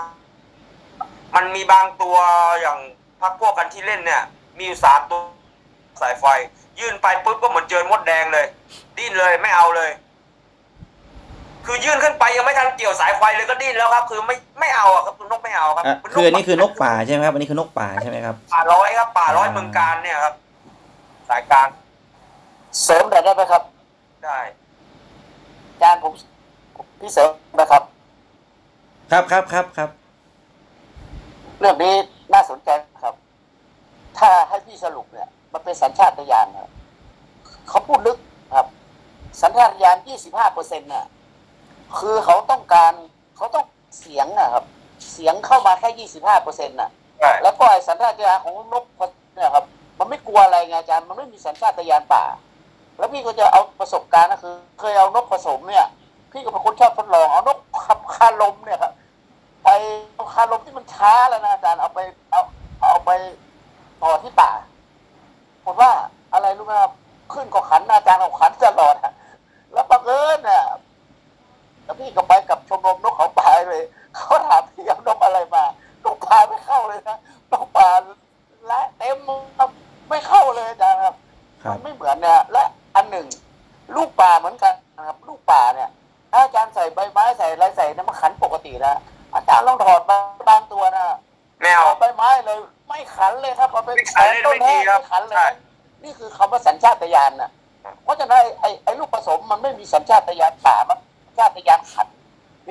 25มันมีบางตัวอย่างพักพวกกันที่เล่นเนี่ยมีอยู่3ตัวสายไฟยื่นไปปุ๊บก็เหมือนเจอมดแดงเลยดิ้นเลยไม่เอาเลยคือยื่นขึ้นไปยังไม่ทันเกี่ยวสายไฟเลยก็ดิ้นแล้วครับคือไม่เอาครับนกไม่เอาครับคืออันนี้คือนกป่าใช่ไหมครับอันนี้คือนกป่าใช่ไหมครับป่าร้อยครับป่าร้อยเมืองการเนี่ยครับสายกลางเสริมได้ไหมครับได้อาจารย์ผมพี่เสริมนะครับครับเรื่องนี้น่าสนใจครับถ้าให้พี่สรุปเนี่ยมันเป็นสัญชาตญาณนะเขาพูดลึกครับสัญชาตญาณ25%น่ะคือเขาต้องเสียงนะครับเสียงเข้ามาแค่25%น่ะแล้วก็ไอ้สัญชาตญาณของนกเนี่ยครับมันไม่กลัวอะไรไงอาจารย์มันไม่มีสัญชาตญาณป่าแล้วพี่ก็จะเอาประสบการณ์นะคือเคยเอานกผสมเนี่ยพี่ก็เป็นคนชอบทดลองเอานกขับคาลมเนี่ยครับไปเอาคาลมที่มันช้าแล้วนะอาจารย์เอาไปต่อที่ป่าผมว่าอะไรรู้ไหมครับขึ้นก็ขันอาจารย์เอาขันตลอดแล้วบังเอิญเนี่ยแล้วพี่ก็ไปกับชมรมนกเขาป่าเลยเขาถามพี่เอานกอะไรมานกป่าไม่เข้าเลยนะนกป่าและเต็มไม่เข้าเลยอาจารย์ครับมันไม่เหมือนเนี่ยและอันหนึ่งลูกป่าเหมือนกันนะครับลูกป่าเนี่ยถ้าอาจารย์ใส่ใบไม้ใส่อะไรใส่เนี่ยมันขันปกตินะอาจารย์ลองถอดบางตัวนะแมวใบไม้เลยไม่ขันเลยครับเอาไปแขวนต้นแห้งไม่ขันเลยนี่คือคำว่าสัญชาตญาณนะเพราะฉะนั้นไอ้ลูกผสมมันไม่มีสัญชาตญาณป่ามันสัญชาตญาณขันนี่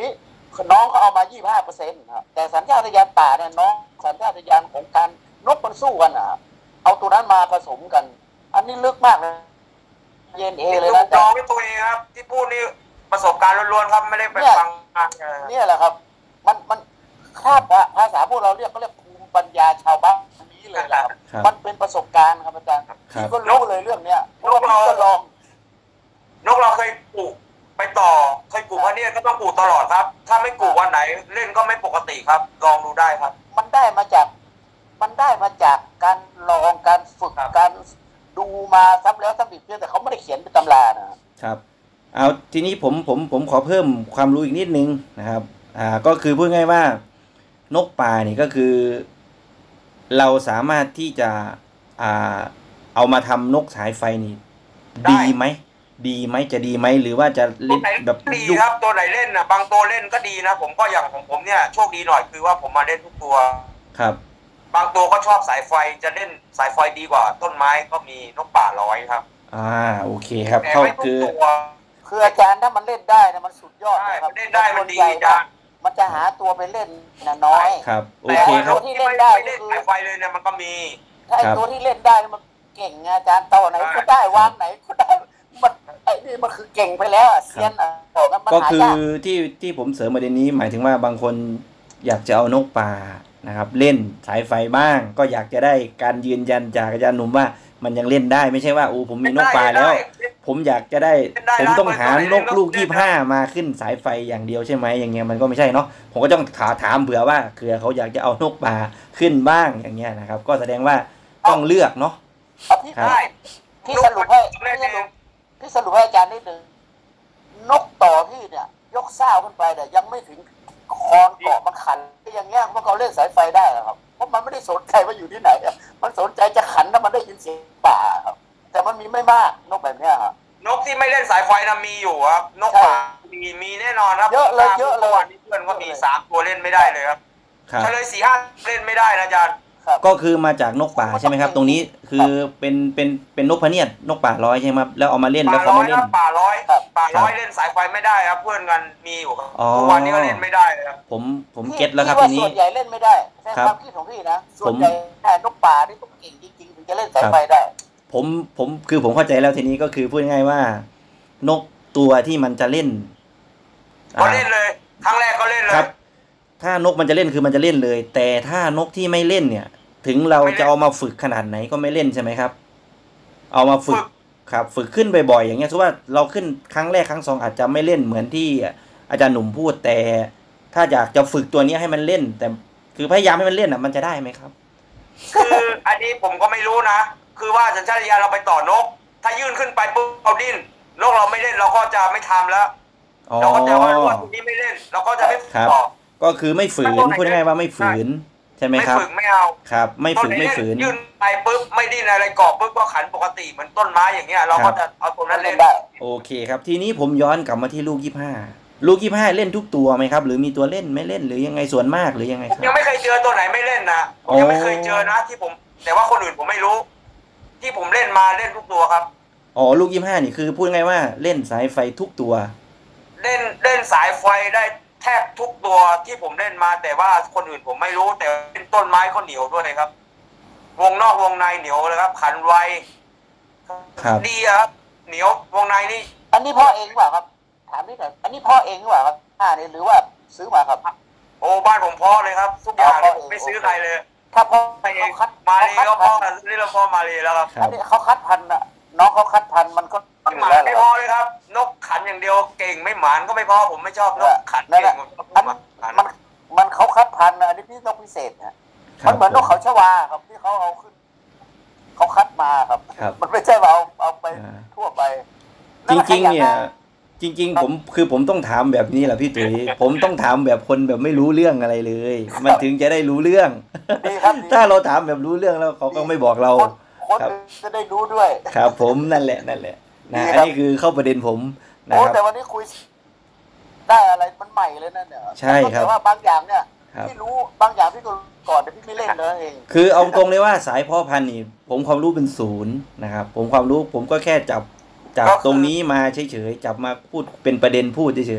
น้องเขาเอามา 25%ครับแต่สัญชาตญาณป่าเนี่ยน้องสัญชาตญาณของการนกมันสู้กันอ่ะเอาตัวนั้นมาผสมกัน อันนี้ลึกมากเลยเย็นเอเลยนะจองด้วยตัวเองครับที่พูดนี่ประสบการณ์ล้วนๆครับไม่ได้ไปฟังมาเนี่ยแหละครับมันถ้าภาษาพวกเราเรียกก็เรียกภูมิปัญญาชาวบ้านนี้เลยแหละครับครับมันเป็นประสบการณ์ครับอาจารย์ที่ก็รู้เลยเรื่องเนี้ยเพราะว่าพี่ก็ลองนกเราเคยปลูกไปต่อเคยปลูกพะเนียดก็ต้องปลูกตลอดครับ ถ้าไม่ปลูกวันไหนเล่นก็ไม่ปกติครับลองดูได้ครับมันได้มาจากการลองการฝึกครับการดูมาซ้ำแล้วซ้ำอีกเพียงแต่เขาไม่ได้เขียนเป็นตำรานะครับเอาทีนี้ผมขอเพิ่มความรู้อีกนิดนึงนะครับก็คือพูดง่ายว่านกป่านี่ก็คือ เราสามารถที่จะเอามาทำนกสายไฟนี่ได้ดีไหมจะดีไหมหรือว่าจะตัเล่วน ไหนแบบดีครับตัวไหนเล่นนะบางตัวเล่นก็ดีนะผมก็อย่างของผมเนี่ยโชคดีหน่อยคือว่าผมมาเล่นทุกตัวครับบางตัวก็ชอบสายไฟจะเล่นสายไฟดีกว่า ต้นไม้ก็มีนกป่าร้อยครับโอเคครับแต่เข้าไม่ทุกคือตัวคืออาจารย์ถ้ามันเล่นได้นะมันสุดยอดนะครับเล่นได้มันดีส่วใหญ่อาจารย์มันจะหาตัวไปเล่นนะน้อยครับโอแต่เคว่าครับที่ไม่ได้เล่นสายไฟเลยเนี่ยมันก็มีถ้าไอ้ครับตัวที่เล่นได้มันเก่งไงอาจารย์ต่อไหนก็ได้วางไหนก็ได้มันไอ้นี่มันคือเก่งไปแล้วอะเซียนอะบอกว่ามันก็หาคือยากที่ผมเสริมประเด็นนี้หมายถึงว่าบางคนอยากจะเอานกป่านะครับ เล่นสายไฟบ้าง ก็อยากจะได้การยืนยันจากอาจารย์หนุ่มว่ามันยังเล่นได้ไม่ใช่ว่าโอ้ผมมีนกป่าแล้ว ผมอยากจะได้ ผมต้องหานกลูก25มาขึ้นสายไฟอย่างเดียวใช่ไหมอย่างเงี้ยมันก็ไม่ใช่เนาะผมก็ต้องถามเผื่อว่าเขาอยากจะเอานกป่าขึ้นบ้างอย่างเงี้ยนะครับ ก็แสดงว่าต้องเลือกเนาะเอาพี่ครับได้พี่สรุปให้อาจารย์นิดนึงนกต่อพี่เนี่ย ยกเส้าขึ้นไปเนี่ยยังไม่ถึงคอนเกาะมันขันอย่างเงี้ยมันก็เล่นสายไฟได้หรอครับเพราะมันไม่ได้สนใจว่าอยู่ที่ไหนอะมันสนใจจะขันถ้ามันได้ยินเสียงป่าครับแต่มันมีไม่มากนกแบบเนี้ยครับนกที่ไม่เล่นสายไฟนะมีอยู่ครับนกป่ามีแน่นอนครับเยอะเลยวันนี้เพื่อนก็มี3ตัวเล่นไม่ได้เลยครับครับเฉลย4-5เล่นไม่ได้นะอาจารย์ครับก็คือมาจากนกป่าใช่ไหมครับ ตรงนี้คือเป็นนกพะเนียดนกป่าร้อยใช่ไหมครับแล้วเอามาเล่นแล้วเขาป่าร้อไม่ยเล่คน รับป่าร้อยครับป่าร้อยเล่นสายไฟไม่ได้ครับเพื่อนกันมีอยู่ครับอ๋อทุกวันนี้ก็เล่นไม่ได้เลยครับผมเก็ตแล้วครับพี่ทีว่านี้ส่วนใหญ่เล่นไม่ได้ใช่ครับความคิดของพี่นะส่วนใหญ่แต่นกป่านี่ต้องเก่งจริงๆถึงจะเล่นสายไฟได้ผมเข้าใจแล้วทีนี้ก็คือพูดง่ายๆว่า นกตัวที่มันจะเล่นก็เล่นเลยครั้งแรกก็เล่นเลยครับ ถ้านกมันจะเล่นคือมันจะเล่นเลย แต่ถ้านกที่ไม่เล่นเนี่ย ถึงเราจะเอามาฝึกขนาดไหนก็ไม่เล่นใช่ไหมครับ เอามาฝึกครับ ฝึกขึ้นบ่อยๆอย่างเงี้ยสมมุติว่าเราขึ้นครั้งแรกครั้งสองอาจจะไม่เล่นเหมือนที่อาจารย์หนุ่มพูดแต่ ถ้าอยากจะฝึกตัวนี้ให้มันเล่น แต่คือพยายามให้มันเล่นมันจะได้ไหมครับคืออันนี้ผมก็ไม่รู้นะ คือว่าสัญชาตญาณเราไปต่อนก ถ้ายื่นขึ้นไปปุ๊บเราดิ้นนกเราไม่เล่นเราก็จะไม่ทำแล้วอ๋อเราก็จะว่ารู้ว่าตัวนี้ไม่เล่น เราก็จะไม่ครับต่อก็คือไม่ฝืนพูดง่ายๆว่าไม่ฝืนใช่ไหมไม่ครับฝึกไม่เอาครับ ไม่ต้ฝืนนไหนไม่เล่นฝืนยื่นไปปุ๊บไม่ดิ้นอะไรเกาะปุ๊บก็ขันปกติเหมือนต้นไม้อย่างเงี้ยเราก็จะเอาตัวนั้นเล่นได้โอเคครับ ทีนี้ผมย้อนกลับมาที่ลูกลูกเล่นทุกตัวไหมครับ หรือมีตัวเล่นไม่เล่นหรือยังไงส่วนมากหรือยังไงครับยังไม่เคยเจอตัวไหนไม่เล่นนะผมยังไม่เคยเจอนะที่ผม แต่ว่าคนอื่นผมไม่รู้ ที่ผมเล่นมาเล่นทุกตัวครับอ๋อลูกนี่คือพูดง่ายว่าเล่นสายไฟทุกตัวเล่นสายไฟได้แทบทุกตัวที่ผมเล่นมา แต่ว่าคนอื่นผมไม่รู้ แต่เป็นต้นไม้เขาเหนียวด้วยครับ วงนอกวงในเหนียวเลยครับ ขันไวครับดีครับเหนียววงในนี่อันนี้พ่อเองหรือเปล่าครับถามนิดหน่อยอันนี้พ่อเองหรือเปล่าครับนี่หรือว่าซื้อมาครับโอ้บ้านผมพ่อเลยครับ ทุกอย่างพ่อเองไม่ซื้อใครเลยถ้าพ่อไปเองเขาคัดมาเลยก็พ่อพันธุ์นี่เราพ่อมาเลยแล้วครับครัอับนนี้เขาคัดพันธุ์น่ะน้องเขาคัดพันธุ์มันก็ไม่อหยู่มานแล้วไม่เหรพออเลยครับ นกขันอย่างเดียวเก่งไม่หมานก็ไม่พอผมไม่ชอบนกขันนั่นแหเก่ละงผมชอบอันนกขันมันเขาคัดพันธุ์นะอันนี้พี่นกพิเศษนะครัมันเหมือนนกเขาชวาครับที่เขาเอาขึ้นเขาคัดมาครับครับมันไม่ใช่ว่าเอาไปอ่าทั่วไปจริงๆเนี่ยจริงๆผมต้องถามแบบนี้แหละพี่ตุ๋ยผมต้องถามแบบคนแบบไม่รู้เรื่องอะไรเลย มันถึงจะได้รู้เรื่องดีครับดีถ้าเราถามแบบรู้เรื่องแล้วเขาก็ไม่บอกเราคนครับจะได้รู้ด้วยครับผมนั่นแหละนะดีอันครับนี้คือเข้าประเด็นผมนะโอ้ครับแต่วันนี้คุยได้อะไรมันใหม่เลยนั่นเนี่ยใช่ครับแต่ว่าบางอย่างเนี่ยครับพี่รู้บางอย่างพี่ก็ก่อนแต่พี่ไม่เล่นเลยเองคือเอาตรงเลยว่าสายพ่อพันธุ์นี่ผมความรู้เป็นศูนย์นะครับผมความรู้ผมก็แค่จับตรงนี้มาเฉยๆจับมาพูดเป็นประเด็นพูดเฉยๆ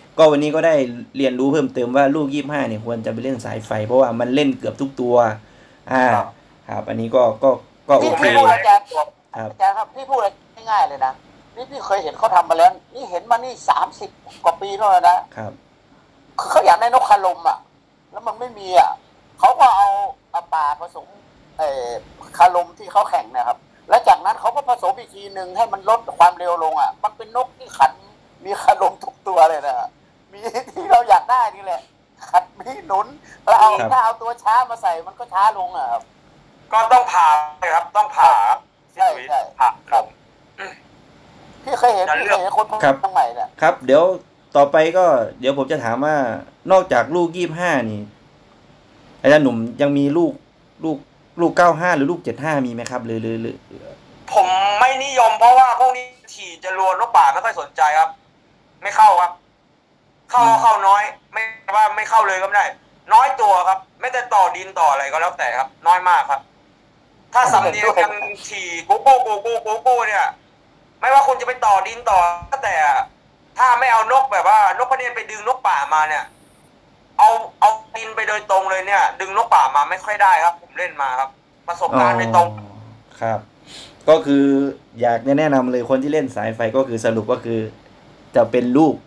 ก็วันนี้ก็ได้เรียนรู้เพิ่มเติมว่าลูก25เนี่ยควรจะไปเล่นสายไฟ เพราะว่ามันเล่นเกือบทุกตัวครับอันนี้ก็โอพี่เคพูดอาจารย์ครับอาจารย์ครับพี่พูดง่ายๆเลยนะนี่พี่เคยเห็นเขาทำมาแล้วนี่เห็นมานี่30 กว่าปีแล้วนะครับเขาอยากได้นกคาลมอ่ะแล้วมันไม่มีอ่ะเขาก็เอาปลาผสมคาลมที่เขาแข่งนะครับแล้วจากนั้นเขาก็ผสมอีกทีหนึ่งให้มันลดความเร็วลงอ่ะมันเป็นนกที่ขันมีคาลมทุกตัวเลยนะมีที่เราอยากได้นี่แหละขัดมีหนุนแล้วเอาถ้าเอาตัวช้ามาใส่มันก็ช้าลงอ่ะครับก็ต้องผ่าครับต้องผ่าใช่ผ่าครับพี่เคยเห็นคนทางใหม่เนี่ยครับเดี๋ยวต่อไปก็เดี๋ยวผมจะถามว่านอกจากลูก25นี่อาจารย์หนุ่มยังมีลูก95หรือลูก75มีไหมครับหรือผมไม่นิยมเพราะว่าพวกนี้ขี่จะรวนนกป่าไม่ค่อยสนใจครับ ไม่เข้าครับ เข้าน้อย ไม่ว่าไม่เข้าเลยก็ไม่ได้ น้อยตัวครับ ไม่แต่ต่อดินต่ออะไรก็แล้วแต่ครับ น้อยมากครับ ถ้าสำเนียงยังขี่กูกูเนี่ย ไม่ว่าคุณจะไปต่อดินต่อแต่ถ้าไม่เอานกแบบว่านกพะเนียนไปดึงนกป่ามาเนี่ย เอาดินไปโดยตรงเลยเนี่ย ดึงนกป่ามาไม่ค่อยได้ครับ ผมเล่นมาครับ ประสบการณ์โดยตรงครับ ก็คืออยากจะแนะนำเลยคนที่เล่นสายไฟก็คือสรุปก็คือ จะเป็นลูก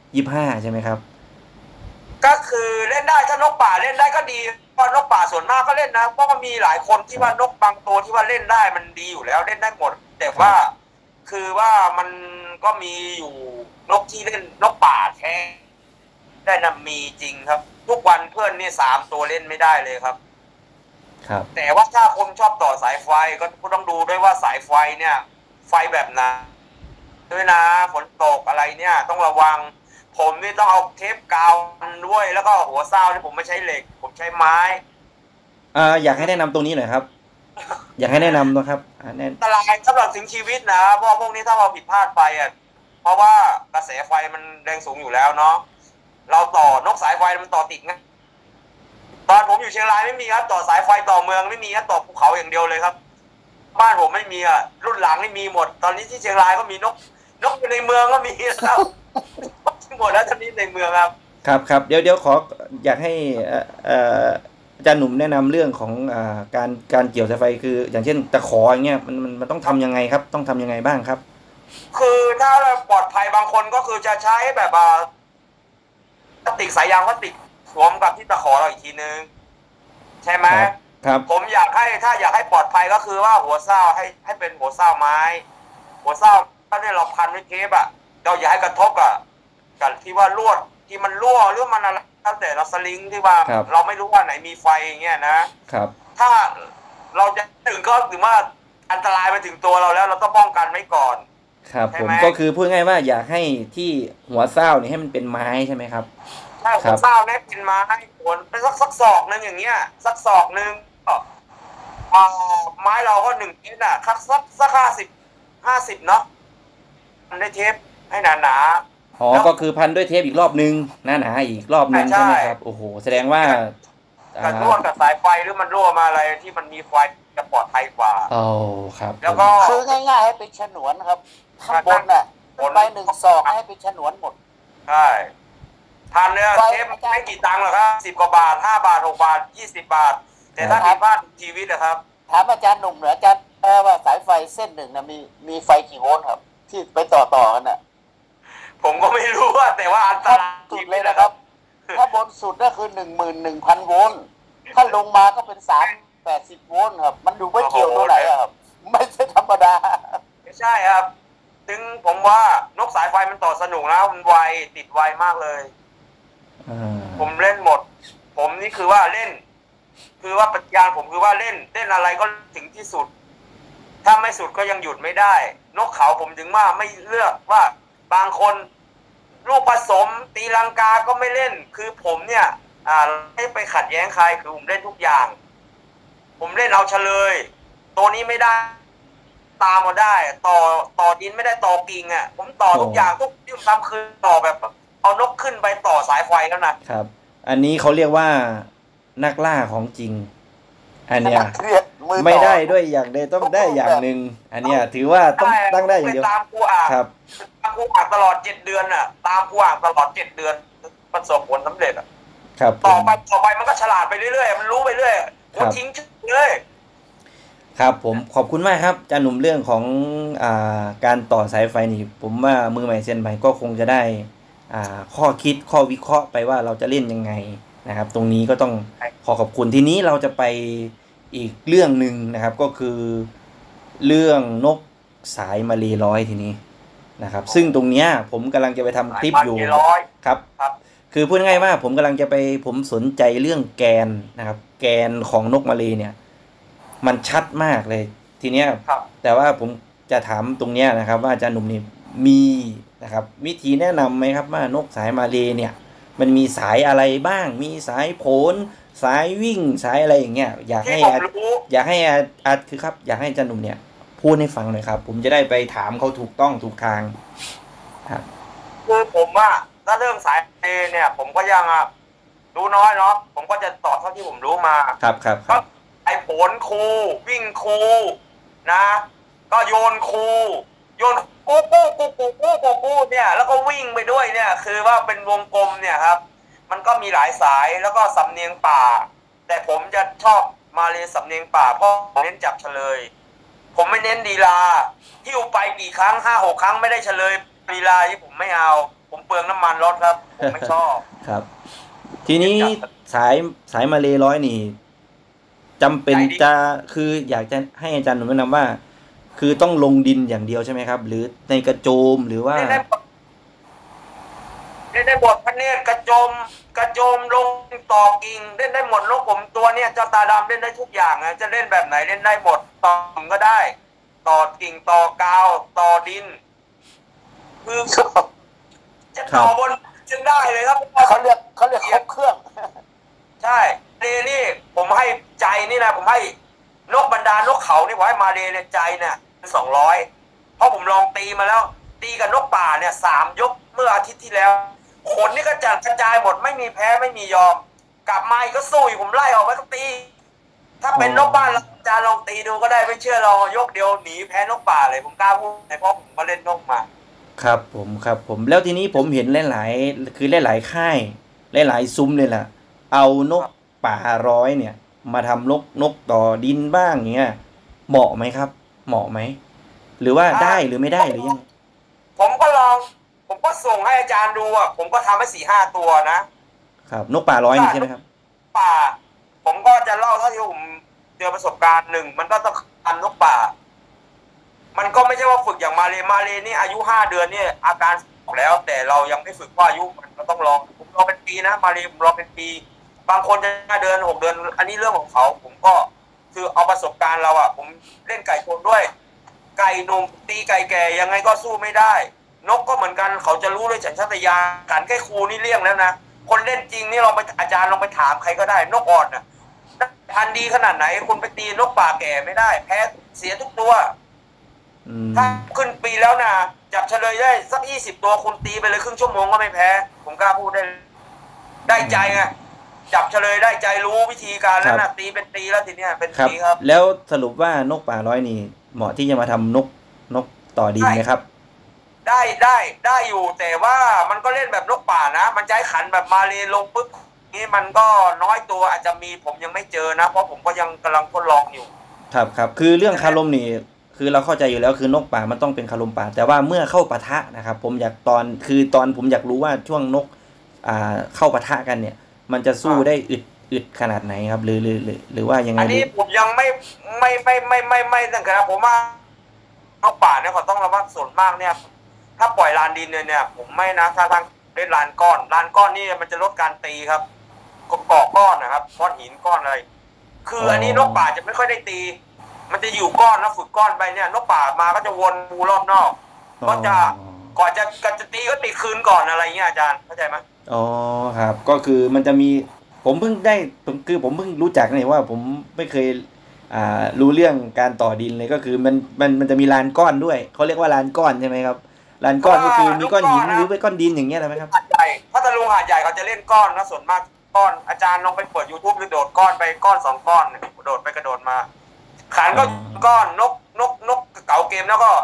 25ใช่ไหมครับก็คือเล่นได้ถ้านกป่าเล่นได้ก็ดีเพราะนกป่าส่วนมากก็เล่นนะเพราะมันมีหลายคนที่ว่านกบางตัวที่ว่าเล่นได้มันดีอยู่แล้วเล่นได้หมดแต่ว่าคือว่ามันก็มีอยู่นกที่เล่นนกป่าแท้ได้นำมีจริงครับทุกวันเพื่อนนี่3 ตัวเล่นไม่ได้เลยครับครับแต่ว่าถ้าคนชอบต่อสายไฟก็ต้องดูด้วยว่าสายไฟเนี่ยไฟแบบไหนด้วยนะฝนตกอะไรเนี่ยต้องระวังผมนี่ต้องเอาเทปกาวด้วยแล้วก็หัวเศร้าที่ผมไม่ใช้เหล็กผมใช้ไม้อยากให้แนะนำตรงนี้หน่อยครับ อยากให้แนะนำนะครับอันตรายสำหรับถึงชีวิตนะเพราะพวกนี้ถ้าเราผิดพลาดไปอ่ะเพราะว่ากระแสไฟมันแรงสูงอยู่แล้วเนาะเราต่อนกสายไฟมันต่อติดไงตอนผมอยู่เชียงรายไม่มีครับต่อสายไฟต่อเมืองไม่มีครับต่อภูเขาอย่างเดียวเลยครับบ้านผมไม่มีอ่ะรุ่นหลังไม่มีหมดตอนนี้ที่เชียงรายก็มีนกอยู่ในเมืองก็มีแล้วหมดแล้วตอนนี้ในเมืองครับครับเดี๋ยวขออยากให้อาจารย์หนุ่มแนะนำเรื่องของการเกี่ยวสายไฟคืออย่างเช่นตะขออย่างเงี้ยมันต้องทำยังไงครับต้องทำยังไงบ้างครับคือถ้าเราปลอดภัยบางคนก็คือจะใช้แบบพลาสติกสายยางพลาสติกสวมกับที่ตะขอเราอีกทีนึงใช่ไหมครับผมอยากให้ปลอดภัยก็คือว่าหัวเศร้าให้เป็นหัวเศร้าไม้หัวเศร้าถ้าเนี่ยเราพันไว้เทปอ่ะเราอย่าให้กระทบกับที่ว่าลวดที่มันรั่วหรือมันอะไรแล้วแต่เราสลิงที่ว่าเราไม่รู้ว่าไหนมีไฟอย่างเงี้ยนะครับถ้าเราจะถึงว่าอันตรายมาถึงตัวเราแล้วเราต้องป้องกันไว้ก่อนครับผมก็คือพูดง่ายว่าอยากให้ที่หัวเศร้านี่ให้มันเป็นไม้ใช่ไหมครับใช่หัวเศร้าเนี่ยเป็นไม้หัวเป็นสักศอกนึงอย่างเงี้ยสักศอกนึงไม้เราก็1 เมตรอ่ะสัก50เนาะมันได้เทปให้หนาก็คือพันด้วยเทปอีกรอบนึงหนาอีกรอบนึงใช่ไหมครับโอ้โหแสดงว่าการรั่วกับสายไฟหรือมันรั่วมาอะไรที่มันมีไฟจะปลอดภัยกว่าครับแล้วก็คือง่ายๆให้เป็นฉนวนครับข้างบนน่ะไป1 ศอกให้เป็นฉนวนหมดใช่พันเนี่ยเทปไม่กี่ตังค์หรอกครับ10 กว่าบาท5 บาท6 บาท20 บาทแต่ถ้าผิดพลาดชีวิตนะครับถามอาจารย์หนุ่มเหรออาจารย์ว่าสายไฟเส้นหนึ่งนะมีไฟกี่โวลต์ครับที่ไปต่อกันน่ะผมก็ไม่รู้ว่าแต่ว่าอันตรายสุดเลยนะครับถ้าบนสุดก็คือ 11,000 โวลต์ถ้าลงมาก็เป็น380 โวลต์ครับมันดูไม่เกี่ยวตัวไหนครับไม่ใช่ธรรมดาไม่ใช่ครับถึงผมว่านกสายไฟมันต่อสนุกนะมันไวติดไวมากเลยผมเล่นหมดผมนี่คือว่าเล่นคือว่าปรัชญาผมคือว่าเล่นอะไรก็ถึงที่สุดถ้าไม่สุดก็ยังหยุดไม่ได้นกเขาผมถึงว่าไม่เลือกว่าบางคนลูกผสมตีลังกาก็ไม่เล่นคือผมเนี่ยไม่ไปขัดแย้งใครคือผมเล่นทุกอย่างผมเล่นเอาเฉลยตัวนี้ไม่ได้ตามมาได้ต่อดินไม่ได้ต่อกิ่งอ่ะผมต่อทุกอย่างทุกที่ผมทำคือต่อแบบเอานกขึ้นไปต่อสายไฟแล้วนะครับอันนี้เขาเรียกว่านักล่าของจริงอันเนี้ยไม่ได้ด้วยอย่างใดต้องได้อย่างหนึ่งอันเนี้ยถือว่าต้องตั้งได้อย่างเดียวตามกูอ่ะครับตามครูอ่างตลอด7 เดือนน่ะตามครูอ่างตลอด7 เดือนประสบผลสำเร็จอ่ะครับผมต่อไปมันก็ฉลาดไปเรื่อยๆมันรู้ไปเรื่อยมันทิ้งเลยครับผมขอบคุณมากครับอาจารย์หนุ่มเรื่องของการต่อสายไฟนี่ผมว่ามือใหม่เซียนใหม่ก็คงจะได้ข้อคิดข้อวิเคราะห์ไปว่าเราจะเล่นยังไงนะครับตรงนี้ก็ต้องขอขอบคุณทีนี้เราจะไปอีกเรื่องหนึ่งนะครับก็คือเรื่องนกสายมาเลร้อยทีนี้นะครับซึ่งตรงเนี้ยผมกำลังจะไปทำคลิปอยู่ครับคือพูดง่ายๆว่าผมกำลังจะไปผมสนใจเรื่องแกนนะครับแกนของนกมาเลเนี่ยมันชัดมากเลยทีเนี้ยแต่ว่าผมจะถามตรงเนี้ยนะครับว่าอาจารย์หนุ่มนี่มีนะครับวิธีแนะนำไหมครับว่านกสายมาเลเนี่ยมันมีสายอะไรบ้างมีสายโผนสายวิ่งสายอะไรอย่างเงี้ยอยากให้คือครับอยากให้อาจารย์หนุ่มเนี่ยพูดให้ฟังหน่อยครับผมจะได้ไปถามเขาถูกต้องถูกทางครับคือผมว่าถ้าเรื่องสายเนี่ยผมก็ยังรู้น้อยเนาะผมก็จะตอบเท่าที่ผมรู้มาครับก็ไอ้โผนคูวิ่งคูนะก็โยนคูโยนกูเนี่ยแล้วก็วิ่งไปด้วยเนี่ยคือว่าเป็นวงกลมเนี่ยครับมันก็มีหลายสายแล้วก็สำเนียงป่าแต่ผมจะชอบมาเลยสำเนียงป่าเพราะเน้นจับเฉลยผมไม่เน้นลีลาที่อุไปกี่ครั้ง5-6 ครั้งไม่ได้เฉลยลีลาที่ผมไม่เอาผมเปลืองน้ำมันรถครับผมไม่ชอบครับทีนี้สายมาเลร้อยนี่จำเป็นจะคืออยากจะให้อาจารย์หนุ่มแนะนำว่าคือต้องลงดินอย่างเดียวใช่ไหมครับหรือในกระโจมหรือว่าเล่นได้หมดพระเนตรกระโจมลงต่อกิ่งเล่นได้หมดนกผมตัวเนี้ยเจ้าตาดำเล่นได้ทุกอย่างนะจะเล่นแบบไหนเล่นได้หมดต่อกิ่งก็ได้ต่อกิ่งต่อกาวต่อดินคือจะต่อบนจึงได้เลยครับเขาเรียกครบเครื่องใช่นี่ผมให้ใจนี่นะผมให้นกบรรดานกเขานี่ผมให้มาเลยใจเนี่ย200เพราะผมลองตีมาแล้วตีกับนกป่าเนี่ย3 ยกเมื่ออาทิตย์ที่แล้วขนนี่ก็จัดกระจายหมดไม่มีแพ้ไม่มียอมกลับมาอีกก็สู้ผมไล่ออกไปก็ตีถ้าเป็นนกบ้านเราจะลองตีดูก็ได้ไม่เชื่อลองยกเดียวหนีแพ้นกป่าเลยผมกล้าพูดเพราะผมก็เล่นนกมาครับผมแล้วทีนี้ผมเห็นหลายๆคือหลายๆค่ายหลายๆซุ้มเลยล่ะเอานกป่าร้อยเนี่ยมาทำนกต่อดินบ้างเงี้ยเหมาะไหมครับเหมาะไหมหรือว่าได้หรือไม่ได้หรือยังผมก็ลองผมก็ส่งให้อาจารย์ดูผมก็ทำให้4-5 ตัวนะครับนกป่าร้อยนี่ใช่ไหมครับป่าผมก็จะเล่าเท่าที่ผมเจอประสบการณ์1มันก็ต้องทำนกป่ามันก็ไม่ใช่ว่าฝึกอย่างมาเลนี่อายุ5 เดือนนี่อาการออกแล้วแต่เรายังไม่ฝึกว่าอายุมันก็ต้องรอผมรอเป็นปีนะมาเลผมรอเป็นปีบางคนจะ5 เดือน6 เดือนอันนี้เรื่องของเขาผมก็คือเอาประสบการณ์เราผมเล่นไก่ชนด้วยไก่หนุ่มตีไก่แก่ยังไงก็สู้ไม่ได้นกก็เหมือนกันเขาจะรู้เลยสัญชาตญาณการแค่ครูนี่เลี่ยงแล้วนะคนเล่นจริงนี่ลองไปอาจารย์ลองไปถามใครก็ได้นกอ่อนพันดีขนาดไหนคุณไปตีนกป่าแก่ไม่ได้แพ้เสียทุกตัวถ้าขึ้นปีแล้วนะจับเฉลยได้สัก20 ตัวคุณตีไปเลยครึ่งชั่วโมงก็ไม่แพ้ผมกล้าพูดได้ใจไงจับเฉลยได้ใจรู้วิธีการแล้วนะตีเป็นตีแล้วทีเนี้ยเป็นตีครับแล้วสรุปว่านกป่าร้อยนี่เหมาะที่จะมาทำนกต่อดินไหมครับได้อยู่แต่ว่ามันก็เล่นแบบนกป่านะมันใจขันแบบมาเลยลงปึ๊บนี่มันก็น้อยตัวอาจจะมีผมยังไม่เจอนะเพราะผมก็ยังกำลังทดลองอยู่ครับคือเรื่องคารมนี่คือเราเข้าใจอยู่แล้วคือนกป่ามันต้องเป็นคารมป่าแต่ว่าเมื่อเข้าปะทะนะครับผมอยากตอนผมอยากรู้ว่าช่วงนกเข้าปะทะกันเนี่ยมันจะสู้ได้อึดขนาดไหนครับหรือว่ายังไงอันนี้ผมยังไม่ตั้งแต่ผมว่านกป่าเนี่ยเขาต้องระวังส่วนมากเนี่ยถ้าปล่อยลานดินเนี่ยผมไม่นะถ้าทางเล่นลานก้อนนี่มันจะลดการตีครับก่อก้อนนะครับก้อนหินก้อนอะไรคืออันนี้นกป่าจะไม่ค่อยได้ตีมันจะอยู่ก้อนแล้วฝึกก้อนไปเนี่ยนกป่ามาก็จะวนดูรอบนอกก็จะก่อนจะตีก็ตีคืนก่อนอะไรเงี้ยอาจารย์เข้าใจไหมอ๋อครับก็คือมันจะมีผมเพิ่งรู้จักเนี่ยว่าผมไม่เคยรู้เรื่องการต่อดินเลยก็คือมันจะมีลานก้อนด้วยเขาเรียกว่าลานก้อนใช่ไหมครับลานก้อนก็คือมีก้อนหินหรือเป็นก้อนดินอย่างเงี้ยใช่ไหมครับหาดใหญ่พัทลุงหาดใหญ่เขาจะเล่นก้อนนะส่วนมากก้อนอาจารย์ลองไปเปิด YouTube หรือโดดก้อนไปก้อน2 ก้อนโดดไปกระโดดมาขันก็ก้อนนกเก๋าเกมแล้วก็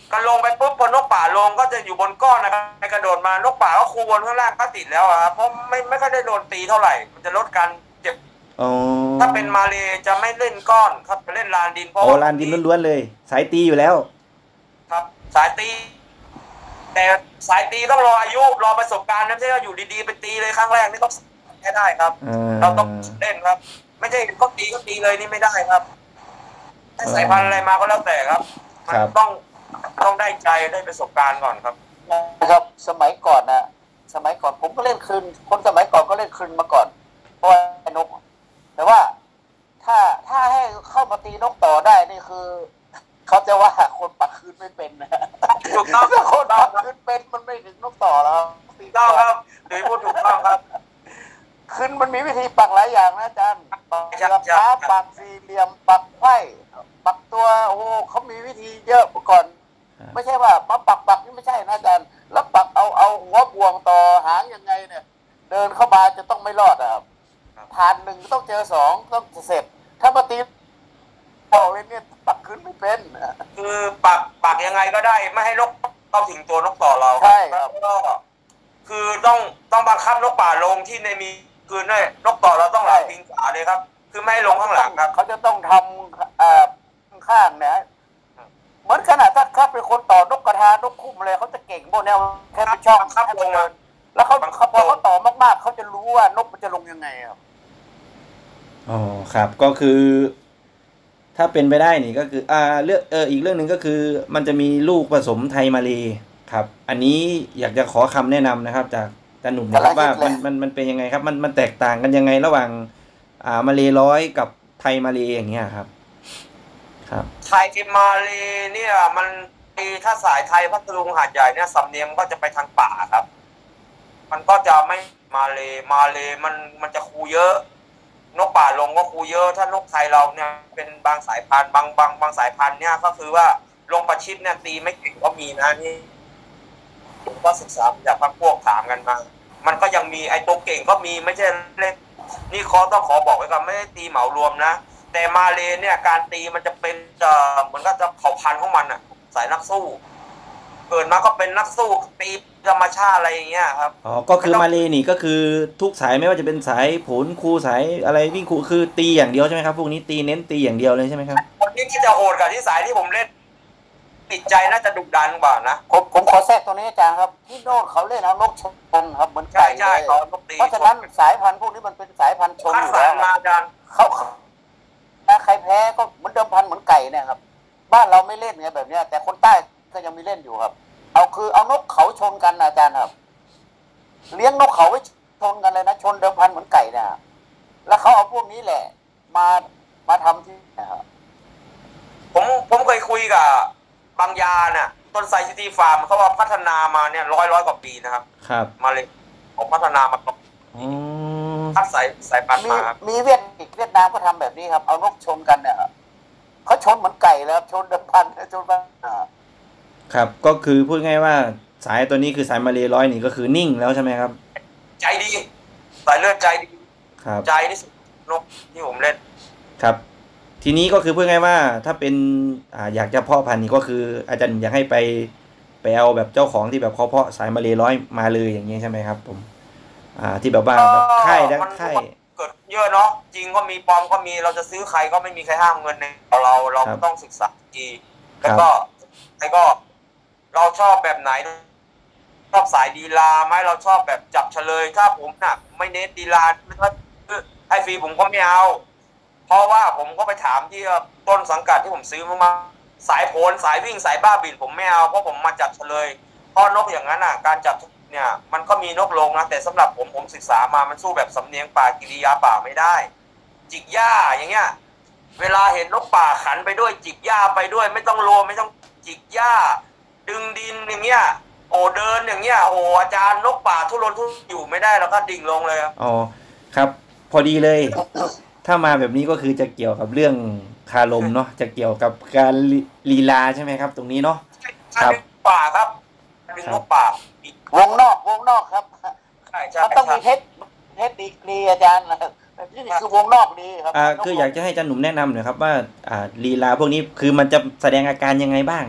ก็ลงไปปุ๊บพอนกป่าลงก็จะอยู่บนก้อนนะครับกระโดดมานกป่าก็คูบนข้างล่างก็ติดแล้วครับเพราะไม่ค่อยได้โดนตีเท่าไหร่มันจะลดการเจ็บอ๋อถ้าเป็นมาเลจะไม่เล่นก้อนครับจะเล่นลานดินเพราะโอ้ลานดินล้วนๆเลย สายตีอยู่แล้วครับสายตีแต่สายตีต้องรออายุรอประสบการณ์นะไม่ใช่ว่าอยู่ดีๆไปตีเลยครั้งแรกนี่ต้องแค่ได้ครับเราต้องเล่นครับ ไม่ใช่ก็ตีเลยนี่ไม่ได้ครับถ้าสายพันธุ์อะไรมาก็แล้วแต่ครับมันต้องได้ใจได้ประสบการณ์ก่อนครับนะครับสมัยก่อนผมก็เล่นคืนคนสมัยก่อนก็เล่นคืนมาก่อนเพราะว่านกแต่ว่าถ้าให้เข้ามาตีนกต่อได้นี่คือเขาจะว่าคนปักคืนไม่เป็นนะถูกต้องถ้าคนปักคืนเป็นมันไม่ถึงนกต่อแล้วถูกต้องครับโดยพูดถูกต้องครับคืนมันมีวิธีปักหลายอย่างนะอาจารย์ปักเรือฟ้าปักสี่เหลี่ยมปักไขว้ปักตัวโอ้เขามีวิธีเยอะก่อนไม่ใช่ว่ามาปักนี่ไม่ใช่นะอาจารย์แล้วปักเอาหัวบ่วงต่อหางยังไงเนี่ยเดินเข้ามาจะต้องไม่รอดครับผ่านหนึ่งต้องเจอสองต้องเสร็จถ้ามาตีบอกเลยเนี่ยปักขึ้นไม่เป็นคือปักยังไงก็ได้ไม่ให้นกเข้าถึงตัวนกต่อเราใช่ครับก็คือต้องบังคับนกป่าลงที่ในมีคืนด้วยนกต่อเราต้องหลังพิงขาเลยครับคือไม่ให้ลงข้างหลังครับเขาจะต้องทำข้างเนี่ยเหมือนขนาดถ้าเป็นคนต่อนกกระทานกคุ้มอะไรเขาจะเก่งพวกนี้แค่เป็นช่องครับลงมาแล้วพอเขาต่อมากๆเขาจะรู้ว่านกมันจะลงยังไงครับอ๋อครับก็คือถ้าเป็นไปได้นี่ก็คือเรื่องอีกเรื่องหนึ่งก็คือมันจะมีลูกผสมไทยมาเลครับอันนี้อยากจะขอคำแนะนำนะครับจากอาจารย์หนุ่มนะครับว่ามันเป็นยังไงครับมันแตกต่างกันยังไงระหว่างมาเลร้อยกับไทยมาเลอย่างเงี้ยครับครับไทยมาเลเนี่ยมันถ้าสายไทยพัทลุงหาดใหญ่เนี่ยสำเนียงก็จะไปทางป่าครับมันก็จะไม่มาเลมันจะคูเยอะนกป่าลงก็คูเยอะถ้านกไทยเราเนี่ยเป็นบางสายพันธุ์บางสายพันธุ์เนี่ยก็คือว่าลงประชิดเนี่ยตีไม่เก่งก็มีนะนี่ผมก็ศึกษาจากพวกถามกันมามันก็ยังมีไอ้ตัวเก่งก็มีไม่ใช่เล่นนี่ต้องขอบอกไว้ก่อนไม่ได้ตีเหมารวมนะแต่มาเลเนี่ยการตีมันจะเป็นเหมือนก็จะเผ่าพันธุ์ของมันอ่ะสายนักสู้เกิดมาก็เป็นนักสู้ตีธรรมชาติอะไรอย่างเงี้ยครับอ๋อก็คือมาเลนี่ก็คือทุกสายไม่ว่าจะเป็นสายผลครูสายอะไรวิ่งครูคือตีอย่างเดียวใช่ไหมครับพวกนี้ตีเน้นตีอย่างเดียวเลยใช่ไหมครับคนนี้ที่จะโหดกับที่สายที่ผมเล่นติดใจน่าจะดุดันกว่านะผมขอแทรกตรงนี้อาจารย์ครับที่โน่นเขาเล่นเอานกชนครับเหมือนไก่เลยเพราะฉะนั้นสายพันธุ์พวกนี้มันเป็นสายพันธุ์ชนอยู่แล้วเขาใครแพ้ก็เหมือนเดิมพันเหมือนไก่เนี่ยครับบ้านเราไม่เล่นไงแบบเนี้ยแต่คนใต้ก็ยังมีเล่นอยู่ครับเอานกเขาชนกันอาจารย์ครับเลี้ยงนกเขาไว้ชนกันเลยนะชนเดิมพันเหมือนไก่นะแล้วเขาเอาพวกนี้แหละมาทำที่นะครับผมเคยคุยกับบางยาเนี่ยต้นไทรซิตี้ฟาร์มเขาว่าพัฒนามาเนี่ยร้อยกว่าปีนะครับครับมาเลยผมพัฒนามาคัดสายพันธุ์มามีเวียดนามก็ทำแบบนี้ครับเอานกชนกันเนี่ยเขาชนเหมือนไก่แล้วชนเดิมพันชนมาครับก็คือพูดง่ายว่าสายตัวนี้คือสายมาเลร้อยนี่ก็คือนิ่งแล้วใช่ไหมครับใจดีสายเลือดใจดีครับใจที่สุดนกที่ผมเล่นครับทีนี้ก็คือพูดง่ายว่าถ้าเป็นอยากจะเพาะพันธุ์นี่ก็คืออาจารย์อยากให้ไปเอาแบบเจ้าของที่แบบเขาเพาะสายมาเลร้อยมาเลยอย่างเงี้ยใช่ไหมครับผมที่แบบว่าแบบค่ายแล้วค่ายเกิดเยอะเนาะจริงก็มีปลอมก็มีเราจะซื้อใครก็ไม่มีใครห้ามเงินในเราต้องศึกษาดีแล้วก็เราชอบแบบไหนชอบสายดีลาไหมเราชอบแบบจับเฉลยถ้าผมน่ะไม่เน้นดีลาไม่ถ้าให้ฟรีผมก็ไม่เอาเพราะว่าผมก็ไปถามที่ต้นสังกัดที่ผมซื้อมาสายโผลสายวิ่งสายบ้าบินผมไม่เอาเพราะผมมาจับเฉลยเพราะนกอย่างนั้นอ่ะการจับเนี่ยมันก็มีนกลงนะแต่สำหรับผมศึกษามามันสู้แบบสำเนียงป่ากิริยาป่าไม่ได้จิกหญ้าอย่างเงี้ยเวลาเห็นนกป่าขันไปด้วยจิกหญ้าไปด้วยไม่ต้องโลไม่ต้องจิกหญ้าดึงดินอย่างเงี้ยโอ้เดินอย่างเงี้ยโอ้อาจารย์นกป่าทุรนทุรายอยู่ไม่ได้แล้วก็ดิ่งลงเลยอ๋อครับพอดีเลย ถ้ามาแบบนี้ก็คือจะเกี่ยวกับเรื่องคารมเนาะจะเกี่ยวกับการลีลาใช่ไหมครับตรงนี้เนาะครับป่าครับดึงนกป่าวงนอกครับมันต้องมีเทคนิคดีอาจารย์นี่คือวงนอกดีครับคืออยากจะให้อาจารย์หนุ่มแนะนำหน่อยครับว่าลีลาพวกนี้คือมันจะแสดงอาการยังไงบ้างครับ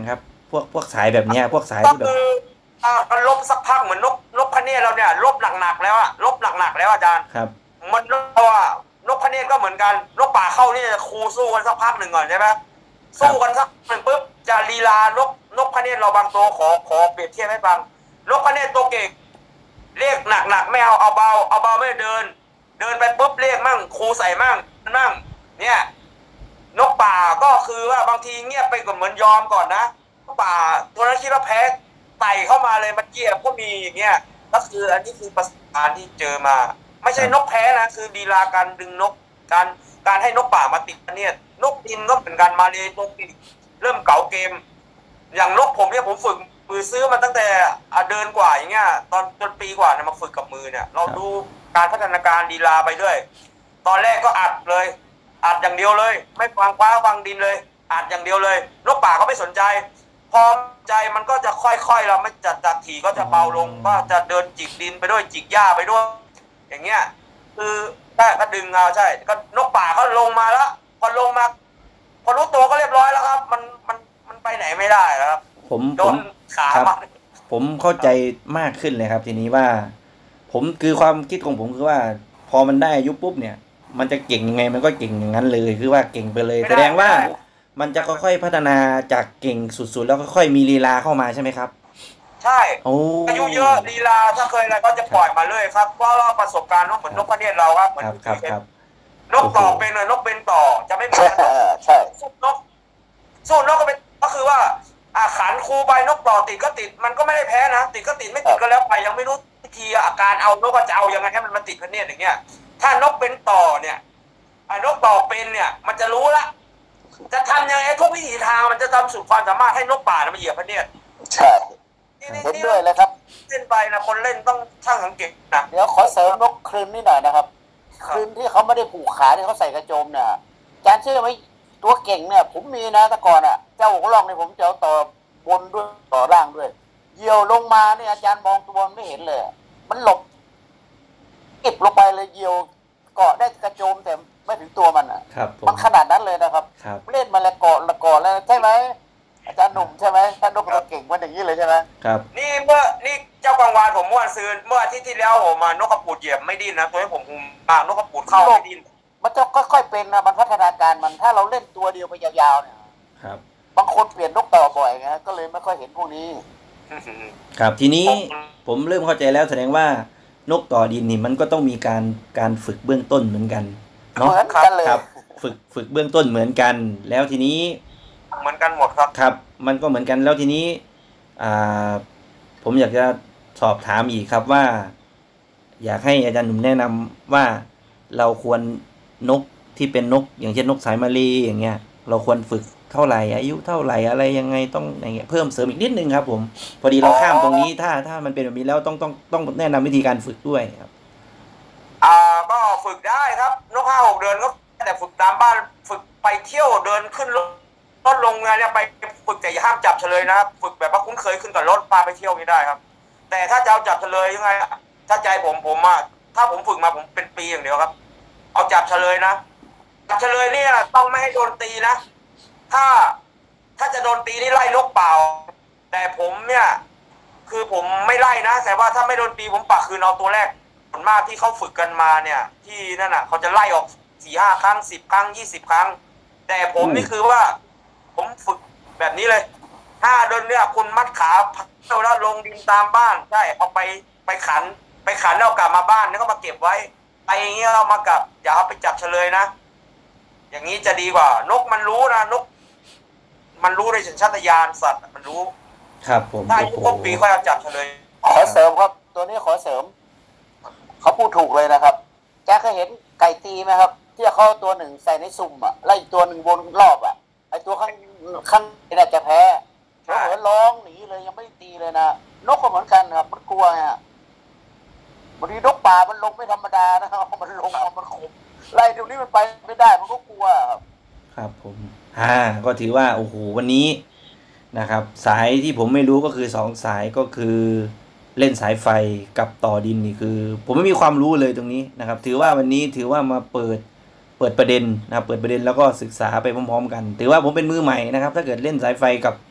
พวกสายแบบเนี้ยพวกสายก็ที่แบบคือมันลบสักพักเหมือนนกพะเนตรเราเนี่ยลบหนักๆแล้วอะลบหนักๆแล้วอาจารย์ครับมันเราอะนกพะเนตรก็เหมือนกันนกป่าเข้านี่จะคูสู้กันสักพักหนึ่งก่อนใช่ไหมสู้กันสักหนึ่งปุ๊บจะลีลานกพะเนตรเราบางตัวขอเปรียบเทียบให้ฟังนกพะเนตรตัวเก่งเรียกหนักๆไม่เอาเบาไม่เดินไปปุ๊บเรียกมั่งคูใส่มั่งเนี่ยนกป่าก็คือว่าบางทีเงียบไปก่อนเหมือนยอมก่อนนะนกป่าตัวนั้นคิดว่าแพ้ไต่เข้ามาเลยมันเกียบก็มีอย่างเงี้ยก็คืออันนี้คือประสบการณ์ที่เจอมาไม่ใช่นกแพ้นะคือลีลาการดึงนกการให้นกป่ามาติดเนี่ยนกดินก็เป็นการมาเลยนกดินเริ่มเก่าเกมอย่างนกผมเนี่ยผมฝึกมือซื้อมาตั้งแต่เดินกว่าอย่างเงี้ยตอนจนปีกว่าเนี่ยมาฝึกกับมือเนี่ยเราดูการพัฒนาการลีลาไปด้วยตอนแรกก็อัดอย่างเดียวเลยไม่ฟังดินเลยอัดอย่างเดียวเลยนกป่าก็ไม่สนใจพอใจมันก็จะค่อยๆเราไม่จัดถี่ก็จะเบาลงก็จะเดินจิกดินไปด้วยจิกหญ้าไปด้วยอย่างเงี้ยคือแค่ก็ดึงเอาใช่ก็นกป่าก็ลงมาแล้วพอลงมาพอรู้ตัวก็เรียบร้อยแล้วครับมันไปไหนไม่ได้แล้วครับโดนขามาผมเข้าใจมากขึ้นเลยครับทีนี้ว่าผมคือความคิดของผมคือว่าพอมันได้อายุปุ๊บเนี่ยมันจะเก่งยังไงมันก็เก่งอย่างนั้นเลยคือว่าเก่งไปเลยแสดงว่ามันจะค่อยๆพัฒนาจากเก่งสุดๆแล้วก็ค่อยมีลีลาเข้ามาใช่ไหมครับใช่อายุเยอะลีลาถ้าเคยอะไรก็จะปล่อยมาเลยครับเพราะเราประสบการณ์เหมือนนกพะเนียดเราครับเหมือนนกต่อเป็นนกเป็นต่อจะไม่เหมือนใช่สู้นกก็เป็นก็คือว่าขันครูไปนกต่อติดก็ติดมันก็ไม่ได้แพ้นะติดก็ติดไม่ติดก็แล้วไปยังไม่รู้วิธีอาการเอานกก็จะเอายังไงให้มันมาติดพะเนียดอย่างเงี้ยถ้านกเป็นต่อเนี่ยนกต่อเป็นเนี่ยมันจะรู้ละจะทำยังไงทุกวิถีทางมันจะทำสุดความสามารถให้นกป่ามาเหยียบพะเนียดใช่เห็นด้วยเลยครับเล่นไปนะคนเล่นต้องช่างสังเกตนะเดี๋ยวขอเสริมนกคลืนนิดหน่อยนะครับคลืนที่เขาไม่ได้ผูกขาที่เขาใส่กระโจมเนี่ยอาจารย์เชื่อไหมตัวเก่งเนี่ยผมมีนะแต่ก่อนเจ้าหัวลองเนี่ยผมจะเอาต่อบนด้วยต่อล่างด้วยเหยี่ยวลงมาเนี่ยอาจารย์มองตัวไม่เห็นเลยมันหลบเก็บลงไปเลยเหยี่ยวเกาะได้กระโจมแต่ไม่ถึงตัวมันมันขนาดนั้นเลยนะครับเล่นมาแล้วเกาะแล้วใช่ไหมอาจารย์หนุ่มใช่ไหมท่านนกตัวเก่งมันอย่างนี้เลยใช่ไหมครับนี่เจ้ากลางวานผมเมื่อวันซืนเมื่ออาทิตย์ที่แล้วผมนกกระปูดเหยียบไม่ดิ้นนะตัวให้ผมนกกระปูดเข้าไม่ดิ้นมันจะค่อยๆเป็นนะมันพัฒนาการมันถ้าเราเล่นตัวเดียวไปยาวๆเนี่ยครับบางคนเปลี่ยนนกต่อบ่อยไงก็เลยไม่ค่อยเห็นพวกนี้ครับทีนี้ผมเริ่มเข้าใจแล้วแสดงว่านกต่อดินนี่มันก็ต้องมีการฝึกเบื้องต้นเหมือนกันเนาะครับฝึกเบื้องต้นเหมือนกันแล้วทีนี้เหมือนกันหมดครับครับมันก็เหมือนกันแล้วทีนี้ผมอยากจะสอบถามอีกครับว่าอยากให้อาจารย์หนุ่มแนะนำว่าเราควรนกที่เป็นนกอย่างเช่นนกสายมะลิอย่างเงี้ยเราควรฝึกเท่าไหร่อายุเท่าไหร่อะไรยังไงต้องอย่างเงี้ยเพิ่มเสริมอีกนิดนึงครับผมพอดีเราข้ามตรงนี้ถ้ามันเป็นแบบนี้แล้วต้องแนะนำวิธีการฝึกด้วยครับก็ฝึกได้ครับนก5-6 เดือนก็แต่ฝึกตามบ้านฝึกไปเที่ยวเดินขึ้นรถลงงานเนี่ยไปฝึกแต่อย่าห้ามจับเฉลยนะครับฝึกแบบว่าคุ้นเคยขึ้นกับรถพาไปเที่ยวไม่ได้ครับแต่ถ้าจะเอาจับเฉลยยังไงถ้าใจผมถ้าผมฝึกมาผมเป็นปีอย่างเดียวครับเอาจับเฉลยนะจับเฉลยเนี่ยต้องไม่ให้โดนตีนะถ้าจะโดนตีนี่ไล่นกเปล่าแต่ผมเนี่ยคือผมไม่ไล่นะแต่ว่าถ้าไม่โดนตีผมปักคืนเอาตัวแรกส่วนมากที่เขาฝึกกันมาเนี่ยที่นั่นเขาจะไล่ออก 4-5 ครั้ง 10 ครั้ง 20 ครั้งแต่ผมนี่คือว่าผมฝึกแบบนี้เลย5 เดือนเนี่ยคุณมัดขาแล้วลงดินตามบ้านใช่เอาไปขันแล้วกลับมาบ้านแล้วก็มาเก็บไว้ไปอย่างเงี้ยเรามากลับอย่าเอาไปจับเฉลยนะอย่างนี้จะดีกว่านกมันรู้นะนกมันรู้ในสัญชาตญาณสัตว์มันรู้ครับผมถ้าอายุครบปีค่อยเอาจับเฉลยขอเสริมครับตัวนี้ขอเสริมเขาพูดถูกเลยนะครับแกเคยเห็นไก่ตีไหมครับที่เขาตัวหนึ่งใส่ในซุ่มแล้วอีกตัวหนึ่งวนรอบไอตัวข้างน่าจะแพ้เหมือนร้องหนีเลยยังไม่ตีเลยนะนกก็เหมือนกันครับมันกลัวไงบางทีนกป่ามันลงไม่ธรรมดานะครับมันลงมันขมไล่ตรงนี้มันไปไม่ได้มันก็กลัวครับผมก็ถือว่าโอ้โหวันนี้นะครับสายที่ผมไม่รู้ก็คือ2 สายก็คือเล่นสายไฟกับต่อดินนี่คือผมไม่มีความรู้เลยตรงนี้นะครับถือว่าวันนี้ถือว่ามาเปิดประเด็นนะครับเปิดประเด็นแล้วก็ศึกษาไปพร้อมๆกันถือว่าผมเป็นมือใหม่นะครับถ้าเกิดเล่นสายไฟกับ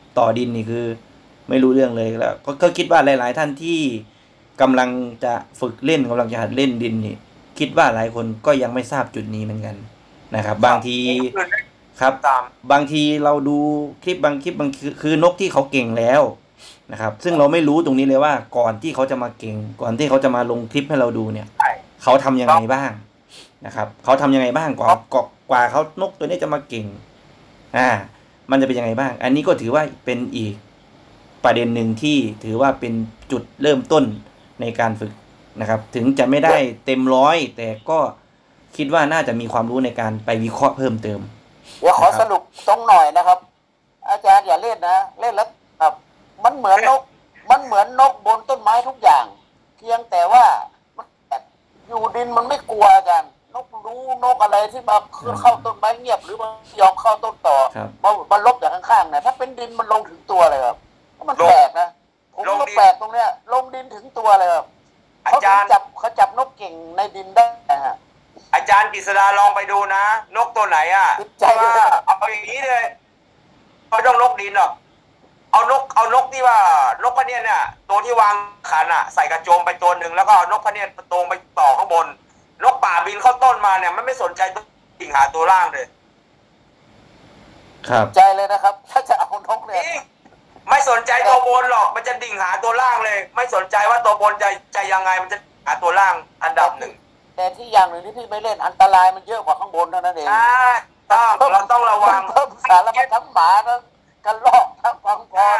ต่อดินนี่คือไม่รู้เรื่องเลยแล้วก็คิดว่าหลายๆท่านที่กำลังจะฝึกเล่นกำลังจะหัดเล่นดินนี่คิดว่าหลายคนก็ยังไม่ทราบจุดนี้เหมือนกันนะครับบางทีครับบางทีเราดูคลิปบางคือนกที่เขาเก่งแล้วนะครับซึ่งเราไม่รู้ตรงนี้เลยว่าก่อนที่เขาจะมาเก่งก่อนที่เขาจะมาลงคลิปให้เราดูเนี่ยเขาทำยังไงบ้างนะครับเขาทำยังไงบ้างกว่าเขานกตัวนี้จะมาเก่งมันจะเป็นยังไงบ้างอันนี้ก็ถือว่าเป็นอีกประเด็นหนึ่งที่ถือว่าเป็นจุดเริ่มต้นในการฝึกนะครับถึงจะไม่ได้เต็มร้อยแต่ก็คิดว่าน่าจะมีความรู้ในการไปวิเคราะห์เพิ่มเติมเดี๋ยวขอสรุปตรงหน่อยนะครับอาจารย์อย่าเล่นนะเล่นแล้วครับมันเหมือนนกบนต้นไม้ทุกอย่างเพียงแต่ว่าอยู่ดินมันไม่กลัวกันนกรู้นกอะไรที่มาขึ้นเข้าต้นไม้เงียบหรือมันยอมเข้าต้นต่อมันลบจากข้างๆเนี่ยถ้าเป็นดินมันลงถึงตัวเลยครับมันแปลกนะผมก็แปลกตรงเนี้ยลงดินถึงตัวเลยครับอาจารย์เขาจับนกเก่งในดินได้ฮะอาจารย์กฤษดาลองไปดูนะนกตัวไหนว่าเอาอย่างนี้เลยไม่ต้องนกดินหรอกเอานกที่ว่านกพะเนียดเนี่ยตัวที่วางขันใส่กระโจมไปตัวหนึ่งแล้วก็เอานกพะเนียดตรงไปต่อข้างบนนกป่าบินเข้าต้นมาเนี่ยมันไม่สนใจตัวดิ่งหาตัวล่างเลยครับใจเลยนะครับถ้าจะเอานกเนี่ยไม่สนใจตัวบนหรอกมันจะดิ่งหาตัวล่างเลยไม่สนใจว่าตัวบนจะยังไงมันจะหาตัวล่างอันดับหนึ่งแต่ที่อย่างหนึ่งที่พี่ไม่เล่นอันตรายมันเยอะกว่าข้างบนเท่านั้นเองใช่เราต้องระวังเพิ่มสารพัดทั้งหมาทั้งกันลอกทั้งฟังพร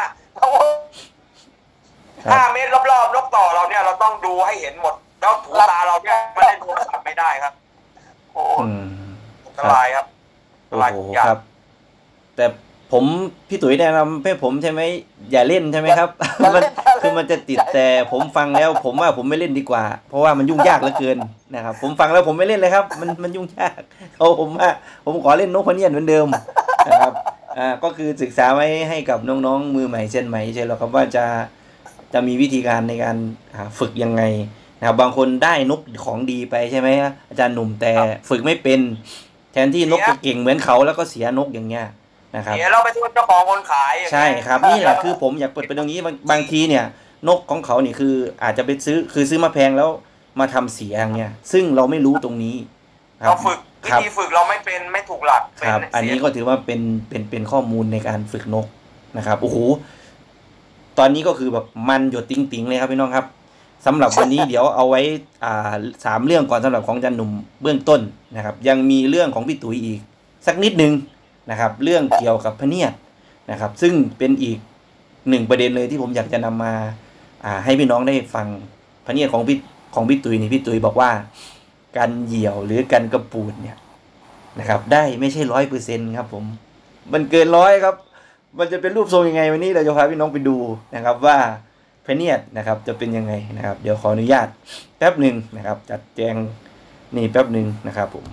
5 เมตรรอบๆนกต่อเราเนี่ยเราต้องดูให้เห็นหมดแล้วถูตาเราเนี่ยไม่ได้โทรศัพท์ไม่ได้ครับโอ้อันตรายครับโอ้โหครับแต่ผมพี่ตุ๋ยแนะนำให้ผมใช่ไหมอย่าเล่นใช่ไหมครับคือมันจะติดแต่ผมฟังแล้วผมว่าผมไม่เล่นดีกว่าเพราะว่ามันยุ่งยากเหลือเกินนะครับผมฟังแล้วผมไม่เล่นเลยครับมันยุ่งยากผมขอเล่นนกพะเนียดเหมือนเดิมนะครับก็คือศึกษาไว้ให้กับน้องๆมือใหม่เช่นใหม่ใช่หรอครับว่าจะมีวิธีการในการฝึกยังไงนะครับบางคนได้นกของดีไปใช่ไหมอาจารย์หนุ่มแต่ฝึกไม่เป็นแทนที่นกจะเก่งเหมือนเขาแล้วก็เสียนกอย่างเงี้ยนะครับเดี๋ยวเราไปช่วยเจ้าของคนขายใช่ครับนี่แหละคือผมอยากเปิดเป็นตรงนี้บางทีเนี่ยนกของเขาเนี่ยคืออาจจะไปซื้อมาแพงแล้วมาทำเสียอย่างเงี้ยซึ่งเราไม่รู้ตรงนี้เราฝึกวิธีฝึกเราไม่ถูกหลักครับอันนี้ก็ถือว่าเป็นข้อมูลในการฝึกนกนะครับโอ้โหตอนนี้ก็คือแบบมันหยดติ๊งๆเลยครับพี่น้องครับสำหรับวันนี้เดี๋ยวเอาไว้3 เรื่องก่อนสำหรับของอาจารย์หนุ่มเบื้องต้นนะครับยังมีเรื่องของพี่ตุ๋ยอีกสักนิดนึงนะครับเรื่องเกี่ยวกับพะเนียดนะครับซึ่งเป็นอีก1ประเด็นเลยที่ผมอยากจะนำมาให้พี่น้องได้ฟังพะเนียดของพี่ตุ๋ยนี่พี่ตุ๋ยบอกว่าการเหยี่ยวหรือการกระปูดเนี่ยนะครับได้ไม่ใช่ 100% ครับผมมันเกิน100ครับมันจะเป็นรูปทรงยังไงวันนี้เราจะพาพี่น้องไปดูนะครับว่าพะเนียดนะครับจะเป็นยังไงนะครับเดี๋ยวขออนุญาตแป๊บนึงนะครับจัดแจงนี่แป๊บนึงนะครับผม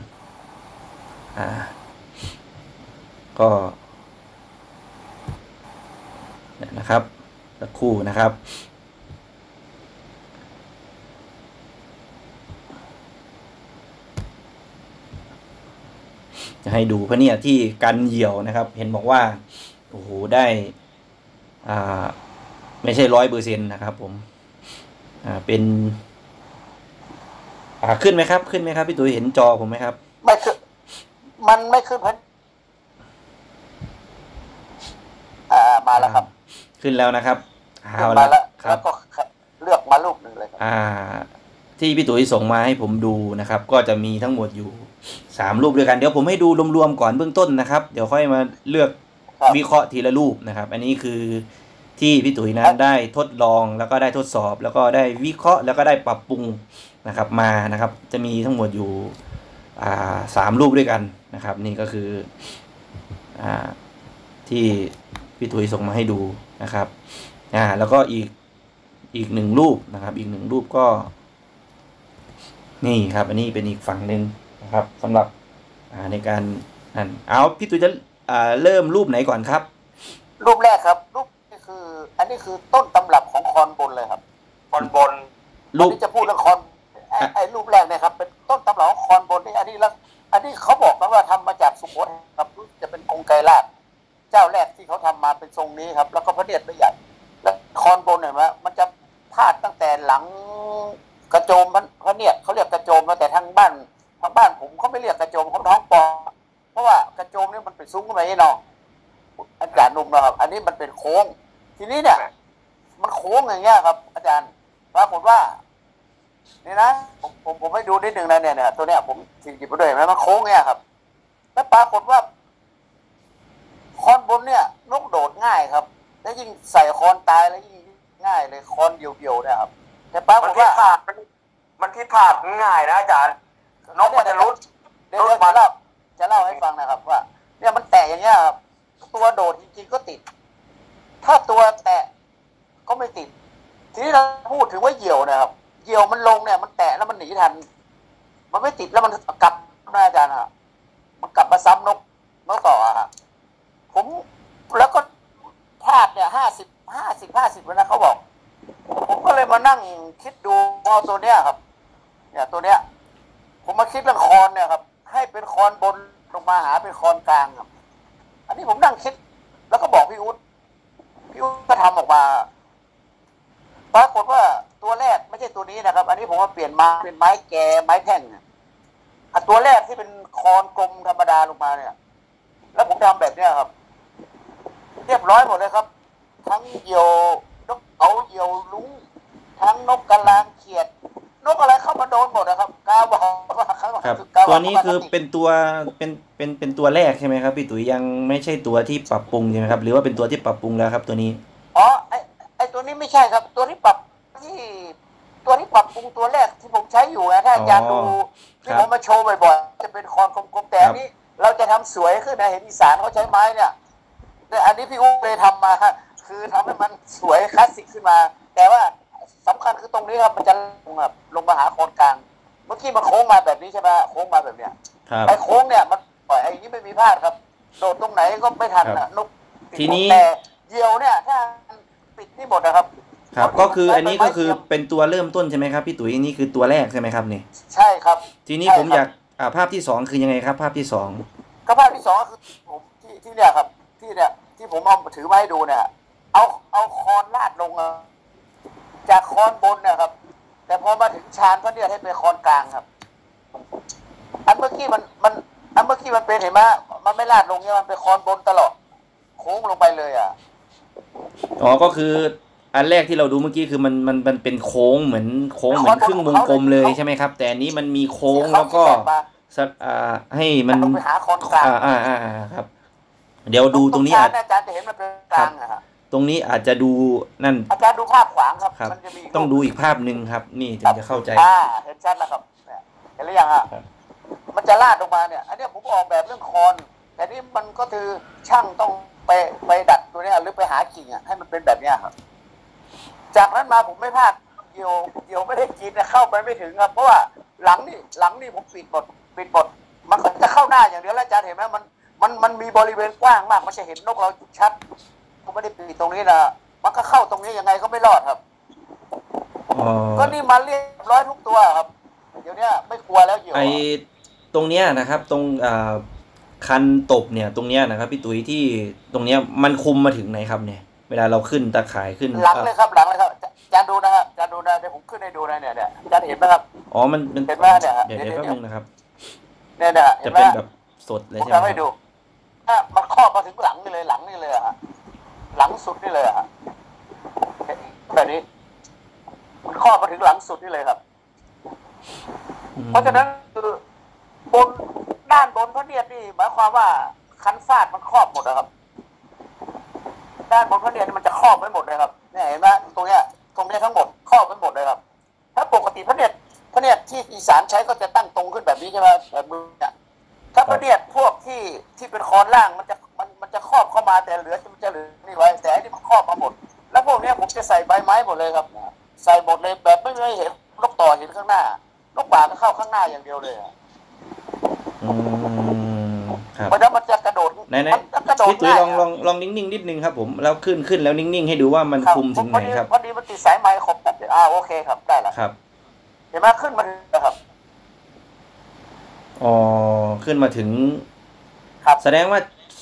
ก็นะครับสักครู่นะครับจะให้ดูพะเนียดที่กันเหยี่ยวนะครับเห็นบอกว่าโอ้โหได้ไม่ใช่ 100% นะครับผมเป็นขึ้นไหมครับพี่ตุ๋ยเห็นจอผมไหมครับไม่ขึ้นมันไม่ขึ้นมาแล้วครับขึ้นแล้วนะครับเอาละแล้วก็เลือกมารูปหนึ่งเลยที่พี่ตุ๋ยส่งมาให้ผมดูนะครับก็จะมีทั้งหมดอยู่3 รูปด้วยกันเดี๋ยวผมให้ดูรวมๆก่อนเบื้องต้นนะครับเดี๋ยวค่อยมาเลือกวิเคราะห์ทีละรูปนะครับอันนี้คือที่พี่ตุ๋ยนั้นได้ทดลองแล้วก็ได้ทดสอบแล้วก็ได้วิเคราะห์แล้วก็ได้ปรับปรุงนะครับมานะครับจะมีทั้งหมดอยู่3 รูปด้วยกันนะครับนี่ก็คือที่พี่ตุ๋ยส่งมาให้ดูนะครับแล้วก็อีก1 รูปนะครับอีก1 รูปก็นี่ครับอันนี้เป็นอีกฝั่งหนึ่งนะครับสำหรับในการเอาพี่ตุ๋ยจะเริ่มรูปไหนก่อนครับรูปแรกครับรูปนี้คืออันนี้คือต้นตำรับของคอนบนเลยครับคอนบนรูปที่จะพูดเรื่องคอนไอ้รูปแรกเนี่ยครับเป็นต้นตำรับของคอนบนนี่อันนี้เขาบอกกันว่าทำมาจากสุโขทัยครับจะเป็นกรงไกรลาดเจ้าแรกที่เขาทำมาเป็นทรงนี้ครับเนียดไม่ใหญ่แล้วคอนบนเห็นไหมมันจะพาดตั้งแต่หลังกระโจมพระเนียดเขาเรียกกระโจมแต่ทางบ้านผมเขาไม่เรียกกระโจมเขาท้องปอเพราะว่ากระโจมนี่มันเป็นซุ้งขึ้นไปไอ้น้องอาจารย์นุ่มนะครับอันนี้มันเป็นโค้งทีนี้เนี่ยมันโค้งอย่างเงี้ยครับอาจารย์ปรากฏว่านี่นะผมให้ดูนิดนึงนะเนี่ยตัวเนี้ยผมฉีกไปด้วยไหมมันโค้งเนี่ยครับแล้วปรากฏว่าคอนบนเนี่ยนกโดดง่ายครับแล้วยิ่งใส่คอนตายแล้วยิ่งง่ายเลยคอนเดียวๆเนี่ยครับแต่ปรากฏว่ามันที่ผ่านง่ายนะอาจารย์นกมันจะรุดเดี๋ยวจะเล่าให้ฟังนะครับว่าเนี่ยมันแตะอย่างเงี้ยครับตัวโดดจริงๆก็ติดถ้าตัวแตะก็ไม่ติดทีนี้เราพูดถึงว่าเหยี่ยวนะครับเหยี่ยวมันลงเนี่ยมันแตะแล้วมันหนีทันมันไม่ติดแล้วมันกลับนะอาจารย์ฮะมันกลับมาซ้ำนกต่อฮะผมแล้วก็พลาดเนี่ย50แล้วนะเขาบอกผมก็เลยมานั่งคิดดูเอาตัวเนี้ยครับเนี่ยตัวเนี้ยผมมาคิดเรื่องคอนเนี่ยครับให้เป็นคอนบนลงมาหาเป็นคอนกลางครับอันนี้ผมนั่งคิดแล้วก็บอกพี่อุ๊ดก็ทำออกมาปรากฏว่าตัวแรกไม่ใช่ตัวนี้นะครับอันนี้ผมว่าเปลี่ยนมาเป็นไม้แก่ไม้แท่งตัวแรกที่เป็นคอนกลมธรรมดาลงมาเนี่ยแล้วผมทำแบบเนี้ยครับเรียบร้อยหมดเลยครับทั้งเหยี่ยวนกเขาเหยี่ยวลุ้งทั้งนกกระลางเขียดนกอะไรเข้ามาโดนหมดนะครับกาบอกว่าครับตัวนี้คือเป็นตัวเป็นตัวแรกใช่ไหมครับพี่ตุ๋ยยังไม่ใช่ตัวที่ปรับปรุงใช่ไหมครับหรือว่าเป็นตัวที่ปรับปรุงแล้วครับตัวนี้อ๋อไอตัวนี้ไม่ใช่ครับตัวที่ปรับปรุงตัวแรกที่ผมใช้อยู่นะถ้าอาจารย์ดูที่ผมมาโชว์บ่อยๆจะเป็นคอนกลมๆแต่อันนี้เราจะทำสวยขึ้นนะเห็นอีสานเขาใช้ไม้เนี่ยแต่อันนี้พี่อุ๊บเลยทำมาคือทำให้มันสวยคลาสสิกขึ้นมาแต่ว่าสำคัญคือตรงนี้ครับมันจะลงมาหาโคนกลางเมื่อกี้มันโค้งมาแบบนี้ใช่ไหมโค้งมาแบบเนี้ยไอ้โค้งเนี่ยมันปล่อยไอ้นี้ไม่มีพลาดครับโดดตรงไหนก็ไม่ทันนะนกทีนี้แต่เหยี่ยวเนี่ยถ้าปิดนี่หมดนะครับครับก็คืออันนี้ก็คือเป็นตัวเริ่มต้นใช่ไหมครับพี่ตุ๋ยนี่คือตัวแรกใช่ไหมครับนี่ใช่ครับทีนี้ผมอยากภาพที่สองคือยังไงครับภาพที่สองก็ภาพที่สองก็คือผมที่เนี่ยครับที่ผมเอาถือมาให้ดูเนี่ยเอาคอนลาดลงจากคอนบนนะครับแต่พอมาถึงชานพระเนียดให้เป็นคอนกลางครับอันเมื่อกี้มันเป็นเห็นไหมมันไม่ลาดลงเนี่ยมันเป็นคอนบนตลอดโค้งลงไปเลยอ๋อก็คืออันแรกที่เราดูเมื่อกี้คือมันเป็นโค้งเหมือนครึ่งวงกลมเลยใช่ไหมครับแต่อันนี้มันมีโค้งแล้วก็ให้มันไปหาคอนกลางครับเดี๋ยวดูตรงนี้อาจารย์จะเห็นมันเป็นกลางครับตรงนี้อาจจะดูนั่นอาจารย์ดูภาพขวางครับมันจะมีต้องดูอีกภาพหนึ่งครับนี่ถึงจะเข้าใจเห็นชัดแล้วครับเห็นหรือยังมันจะลาดลงมาเนี่ยอันนี้ผมออกแบบเรื่องคอนแต่นี่มันก็คือช่างต้องไปดัดตัวนี้หรือไปหากิ่งให้มันเป็นแบบนี้ครับจากนั้นมาผมไม่พลาดเดียวไม่ได้กินเข้าไปไม่ถึงครับเพราะว่าหลังนี่ผมปิดหมดมันก็จะเข้าหน้าอย่างเดียวแล้วอาจารย์เห็นไหมมันมีบริเวณกว้างมากมันจะเห็นนกเราชัดผมไม่ได้ปิดตรงนี้นะมันก็เข้าตรงนี้ยังไงก็ไม่รอดครับก็นี่มาเรียบร้อยทุกตัวครับเดี๋ยวนี้ไม่กลัวแล้วอยู่ไอตรงเนี้ยนะครับตรงคันตบเนี่ยตรงเนี้ยนะครับพี่ตุ๋ยที่ตรงเนี้ยมันคุมมาถึงไหนครับเนี่ยเวลาเราขึ้นตะข่ายขึ้นหลังเลยครับอาจารย์ดูนะครับอาจารย์ดูนะเดี๋ยวผมขึ้นให้ดูนะเนี่ยอาจารย์เห็นไหมครับอ๋อมันเห็นไหมเนี่ยเดี๋ยวแป๊บนึงนะครับเนี่ยจะเป็นแบบสดเลยใช่ไหมผมจะให้ดูถ้ามันครอบมาถึงหลังนี่เลยหลังสุดนี่เลยแบบนี้มันครอบมาถึงหลังสุดนี่เลยครับเพราะฉะนั้นคือบนด้านบนพระเนียดนี่หมายความว่าคันฟาดมันครอบหมดนะครับด้านบนพระเนียดมันจะครอบไว้หมดเลยครับเนี่ยเห็นไหมตรงเนี้ยทั้งหมดครอบไว้หมดเลยครับถ้าปกติพระเนียดที่อีสานใช้ก็จะตั้งตรงขึ้นแบบนี้ใช่ไหมแบบมือเนี่ยถ้าพระเนียดพวกที่เป็นคอนล่างมันจะครอบเข้ามาแต่มันจะเหลือนี่ไว้แต่อันนี้มันครอบมาหมดแล้วพวกนี้ผมจะใส่ใบไม้หมดเลยครับใส่หมดเลยแบบไม่เห็นนกต่อเห็นข้างหน้านกป่าก็เข้าข้างหน้าอย่างเดียวเลยเพราะฉะนั้นมันจะกระโดดพี่ตุ๋ยลองนิ่งๆนิดนึงครับผมแล้วขึ้นแล้วนิ่งๆให้ดูว่ามันคุมถึงไหนครับพอดีมันติดสายไม้ครบแบบโอเคครับได้แล้วครับเห็นไหมขึ้นมาครับอ๋อขึ้นมาถึงแสดงว่า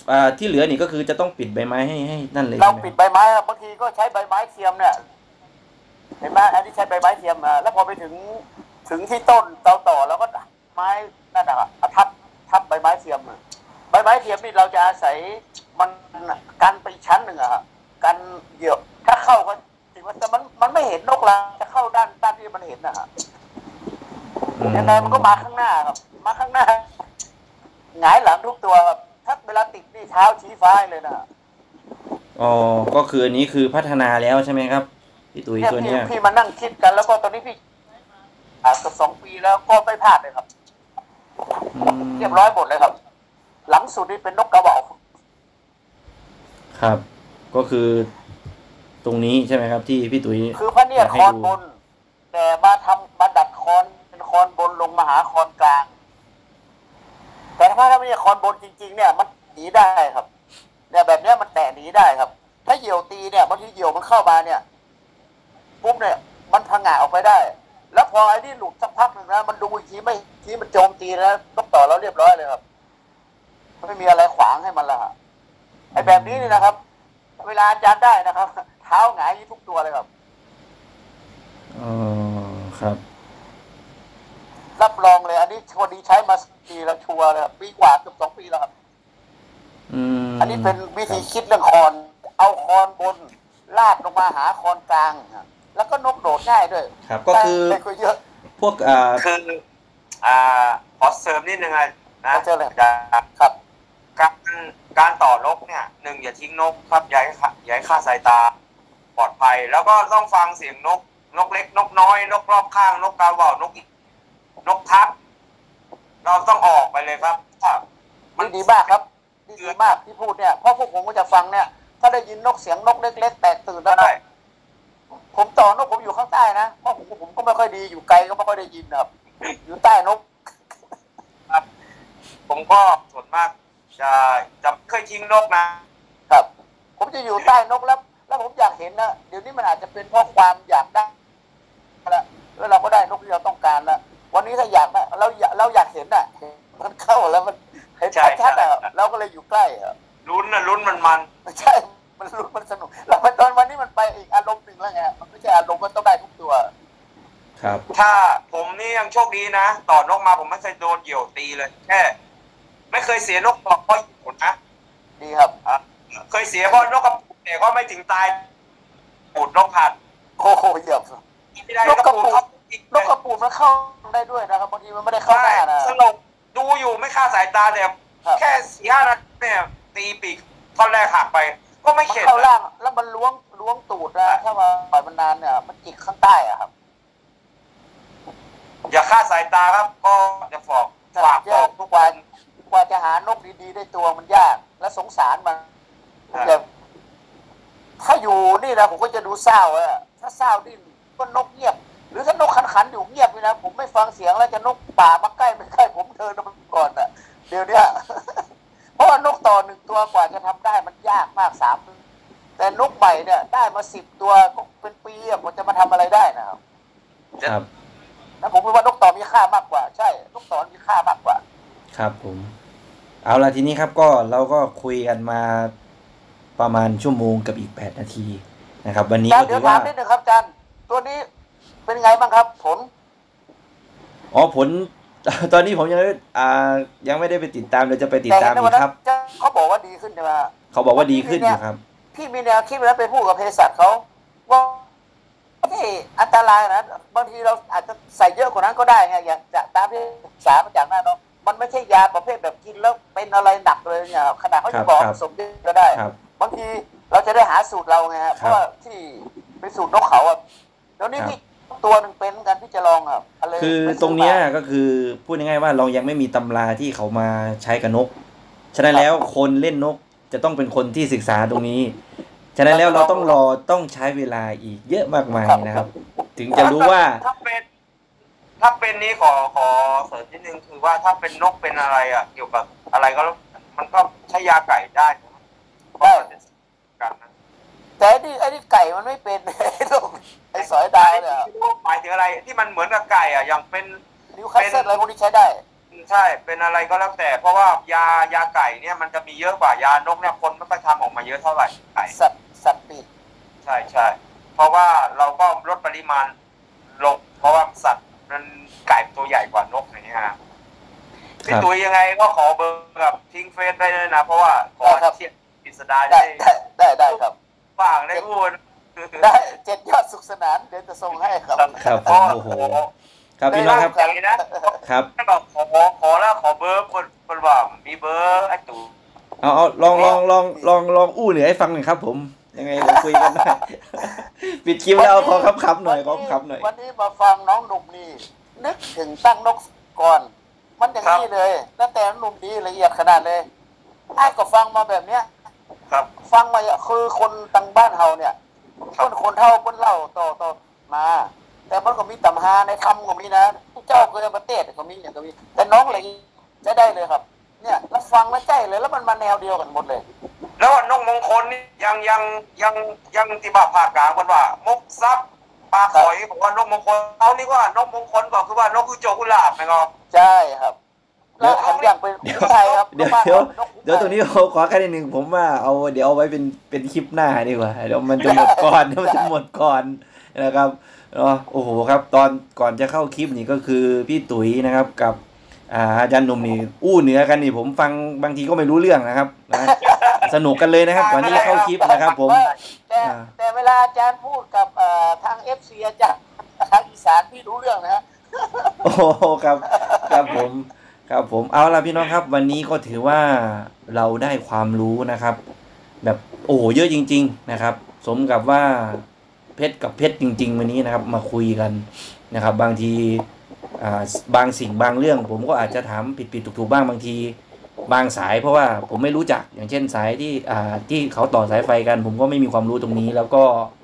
ที่เหลือนี่ก็คือจะต้องปิดใบไม้ให้นั่นเลยเราใช่ไหมปิดใบไม้ครับบางทีก็ใช้ใบไม้เทียมเนี่ยเห็นไหมอันนี้ใช้ใบไม้เทียมแล้วพอไปถึงที่ต้นต่อแล้วก็ไม้นั่นอะทับใบไม้เทียมใบไม้เทียมนี่เราจะอาศัยมันกันไปชั้นหนึ่งอะกันเหยียบถ้าเข้าก็จริงว่าแต่มันไม่เห็นนกละจะเข้าด้านที่มันเห็นนะฮะยังไงมันก็มาข้างหน้าครับมาข้างหน้าหงายหลังทุกตัวครับถ้าเวลาติดนี่เท้าชี้ฟ้าเลยนะอ๋อก็คืออันนี้คือพัฒนาแล้วใช่ไหมครับพี่ตุ๋ยตัวเนี้ยพี่มานั่งคิดกันแล้วก็ตอนนี้พี่เกือบ2 ปีแล้วก็ไม่พลาดเลยครับเรียบร้อยหมดเลยครับ หลังสุดนี่เป็นนกกระเหว่าครับ ก็คือตรงนี้ใช่ไหมครับที่พี่ตุ๋ยคือพระเนี่ยคอนบน แต่มาดัดคอนเป็นคอนบนลงมาหาคอนกลาง แต่ถ้าไม่ใช่คอนบนจริงๆเนี่ยมันหนีได้ครับเนี่ยแบบเนี้ยมันแตะหนีได้ครับ ถ้าเหยี่ยวตีเนี่ยบางทีเหยี่ยวมันเข้ามาเนี่ยปุ๊บเนี่ยมันพังงะออกไปได้ แล้วพอไอ้นี่หลุดสักพักหนึ่งนะมันดูอีกทีไม่ทีมันโจมตีแล้วนกต่อแล้วเรียบร้อยเลยครับไม่มีอะไรขวางให้มันละไอ้แบบนี้นี่นะครับ เวลาอาจารย์ได้นะครับ เท้าหงายทุกตัวเลยครับอ๋อครับรับรองเลยอันนี้พอดีใช้มาปีแล้วชัวร์เลยครับปีกว่าเกือบ2 ปีแล้วครับอันนี้เป็นวิธีคิดเรื่องคอนเอาคอนบนลาดลงมาหาคอนกลางแล้วก็นกโดดง่ายด้วยครับก็คือไม่ค่อยเยอะพวกคือขอเสริมนิดนึงนะเจอเลยครับการต่อนกเนี่ยอย่าทิ้งนกครับอย่าให้ฆ่าสายตาปลอดภัยแล้วก็ต้องฟังเสียงนกเล็กนกน้อยนกรอบข้างนกกาเหว่านกทักเราต้องออกไปเลยครับมันดีมากครับดีมากที่พูดเนี่ยเพราะพวกผมก็จะฟังเนี่ยถ้าได้ยินนกเสียงนกเล็กๆแตกตื่นแล้วผมต่อนกผมอยู่ข้างใต้นะเพราะผมก็ไม่ค่อยดีอยู่ไกลก็ไม่ค่อยได้ยินครับอยู่ใต้นกครับผมก็ส่วนมากจะเคยทิ้งนกนะครับผมจะอยู่ใต้นกแล้วผมอยากเห็นนะเดี๋ยวนี้มันอาจจะเป็นเพราะความอยากได้แล้วเราก็ได้นกที่เราต้องการแล้ววันนี้ถ้าอยากนะเราอยากเห็นน่ะมันเข้าแล้วมันเห็นชัดๆอ่ะเราก็เลยอยู่ใกล้อ่ะลุ้นมันใช่มันลุ้นมันสนุกแล้วตอนวันนี้มันไปอีกอารมณ์หนึ่งแล้วไงมันไม่ใช่อารมณ์มันต้องได้ทุกตัวครับถ้าผมนี่ยังโชคดีนะต่อนกมาผมไม่เคยโดนเหยี่ยวตีเลยแค่ไม่เคยเสียนกเพราะเหยี่ยวนะดีครับเคยเสียเพราะนกกระปูดแต่ก็ไม่ถึงตายปูดนกผัดโอ้โหเหยียบนกกระปูดมันเข้าได้ด้วยนะครับบางทีมันไม่ได้เข้าหน้านะสนุกดูอยู่ไม่ฆ่าสายตาแต่แค่4-5 นาทีเนี่ยตีปีกท่อนแรกหักไปก็ไม่เข็ดเข้าล่างแล้วมันล้วงตูดนะถ้าว่าปล่อยมันนานเนี่ยมันจิกข้างใต้อะครับอย่าฆ่าสายตาครับก็จะฝากทุกวันกว่าจะหานกดีๆได้ตัวมันยากและสงสารมันถ้าอยู่นี่นะผมก็จะดูเศร้าอะถ้าเศร้าดิ้นก็นกเงียบหรือถ้านกขันอยู่เงียบเลยนะผมไม่ฟังเสียงแล้วจะนกป่ามาใกล้ไม่ใกล้ผมเดินมันก่อนอะเดี๋ยวนี้เพราะว่านกต่อ1 ตัวกว่าจะทำได้มันยากมาก3แต่นกใหม่เนี่ยได้มา10 ตัวก็เป็นปีอะผมจะมาทำอะไรได้นะครับครับแล้วผมว่านกต่อมีค่ามากกว่าใช่นกต่อมีค่ามากกว่าครับผมเอาละทีนี้ครับก็เราก็คุยกันมาประมาณ1 ชั่วโมงกับอีก8 นาทีนะครับวันนี้ก็ถือว่าเดี๋ยวถามนิดนึงครับอาจารย์ตัวนี้เป็นไงบ้างครับผลผลตอนนี้ผมยังไม่ได้ไปติดตามเดี๋ยวจะไปติดตามอีกครับเขาบอกว่าดีขึ้นใช่ไหมเขาบอกว่าดีขึ้นอยู่ครับพี่มีแนวคิดแล้วไปพูดกับเภสัชเขาว่าที่อันตรายนะบางทีเราอาจจะใส่เยอะกว่านั้นก็ได้ไงอย่างจากตามที่ศึกษามาจากนั้นเนาะมันไม่ใช่ยาประเภทแบบกินแล้วเป็นอะไรหนักเลยเนี่ยขนาดเขาจะบอกผสมเยอะก็ได้บางทีเราจะได้หาสูตรเราไงเพราะว่าที่เป็นสูตรนกเขาเดี๋ยวนี้พี่ตัวหนึ่งเป็นกันที่จะลองครับคือตรงเนี้ยก็คือพูดง่ายๆว่าเรายังไม่มีตำราที่เขามาใช้กับนกฉะนั้นแล้วคนเล่นนกจะต้องเป็นคนที่ศึกษาตรงนี้ฉะนั้นแล้วเราต้องใช้เวลาอีกเยอะมากมายนะครับถึงจะรู้ว่าถ้าเป็นนี้ขอเสริมนิดนึงคือว่าถ้าเป็นนกเป็นอะไรอ่ะเกี่ยวกับอะไรก็มันก็ใช้ยาไก่ได้กันนะแต่ไอ้นี่ไก่มันไม่เป็นไอ้สอยดาวเนี่ยหมายถึงอะไรที่มันเหมือนกับไก่อ่ะอย่างเป็นนิวคาสเซิลอะไรพวกนี้ใช้ได้ใช่เป็นอะไรก็แล้วแต่เพราะว่ายาไก่เนี่ยมันจะมีเยอะกว่ายานกเนี่ยคนไม่ค่อยทำออกมาเยอะเท่าไหร่ไก่สัตว์ปีกใช่ใช่เพราะว่าเราก็ลดปริมาณลงเพราะว่าสัตว์มันไก่ตัวใหญ่กว่านกอย่างเงี้ยนะพี่ตุ้ยยังไงก็ขอเบอร์กับทิ้งเฟซได้เลยนะเพราะว่าขอเทียบกิษดาได้ครับฝากได้พูดได้7 ยอดสุขสนานเดี๋ยวจะส่งให้ครับครับผมโอ้โหครับพี่น้องครับครับขอแล้วขอเบอร์คนว่ามีเบอร์ไอ้ตู่เอาลองอู้เหนือให้ฟังหน่อยครับผมยังไงเดี๋ยวคุยกันหน่อยปิดคลิปแล้วขอคับหน่อยขอคับหน่อยวันนี้มาฟังน้องหนุ่มนี่นึกถึงตั้งนกก่อนมันอย่างนี้เลยแล้วแต่หนุ่มดีละเอียดขนาดเลยไอ้ก็ฟังมาแบบเนี้ยครับฟังมาคือคนตั้งบ้านเฮาเนี่ยคนเท่าคนเล่าต่อมาแต่มันก็มีตำหาในธรรมก็มีนะเจ้าเคยประเทศก็มีอย่างก็มีแต่น้องอะไรจะได้เลยครับเนี่ยแล้วฟังแล้วใจเลยแล้วมันมาแนวเดียวกันหมดเลยแล้วนกมงคลนี่ยังที่บ้าภาคกลางกันว่ามกซับปลาข่อยบอกว่านกมงคลเอานี่ว่านกมงคลก็คือว่านกคือโจกุหลาบนะครับใช่ครับแล้วอย่างเป็นไทยครับเดี๋ยวตรงนี้ขอแค่นิดนึงผมว่าเดี๋ยวเอาไว้เป็นคลิปหน้าดีกว่าเดี๋ยวมันจะหมดก่อนนะครับโอ้โหครับตอนก่อนจะเข้าคลิปนี่ก็คือพี่ตุ๋ยนะครับกับอาจารย์หนุ่มนี่อู้เหนือกันนี่ผมฟังบางทีก็ไม่รู้เรื่องนะครับนะสนุกกันเลยนะครับก่อนที่จะเข้าคลิปนะครับผมแต่เวลาอาจารย์พูดกับทาง FC อาจารย์ทางอีสานพี่รู้เรื่องนะโอ้ครับผมเอาล่ะพี่น้องครับวันนี้ก็ถือว่าเราได้ความรู้นะครับแบบโอ้เยอะจริงๆนะครับสมกับว่าเพชรกับเพชรจริงๆวันนี้นะครับมาคุยกันนะครับบางทีบางสิ่งบางเรื่องผมก็อาจจะถามผิดถูกบ้างบางทีบางสายเพราะว่าผมไม่รู้จักอย่างเช่นสายที่เขาต่อสายไฟกันผมก็ไม่มีความรู้ตรงนี้แล้วก็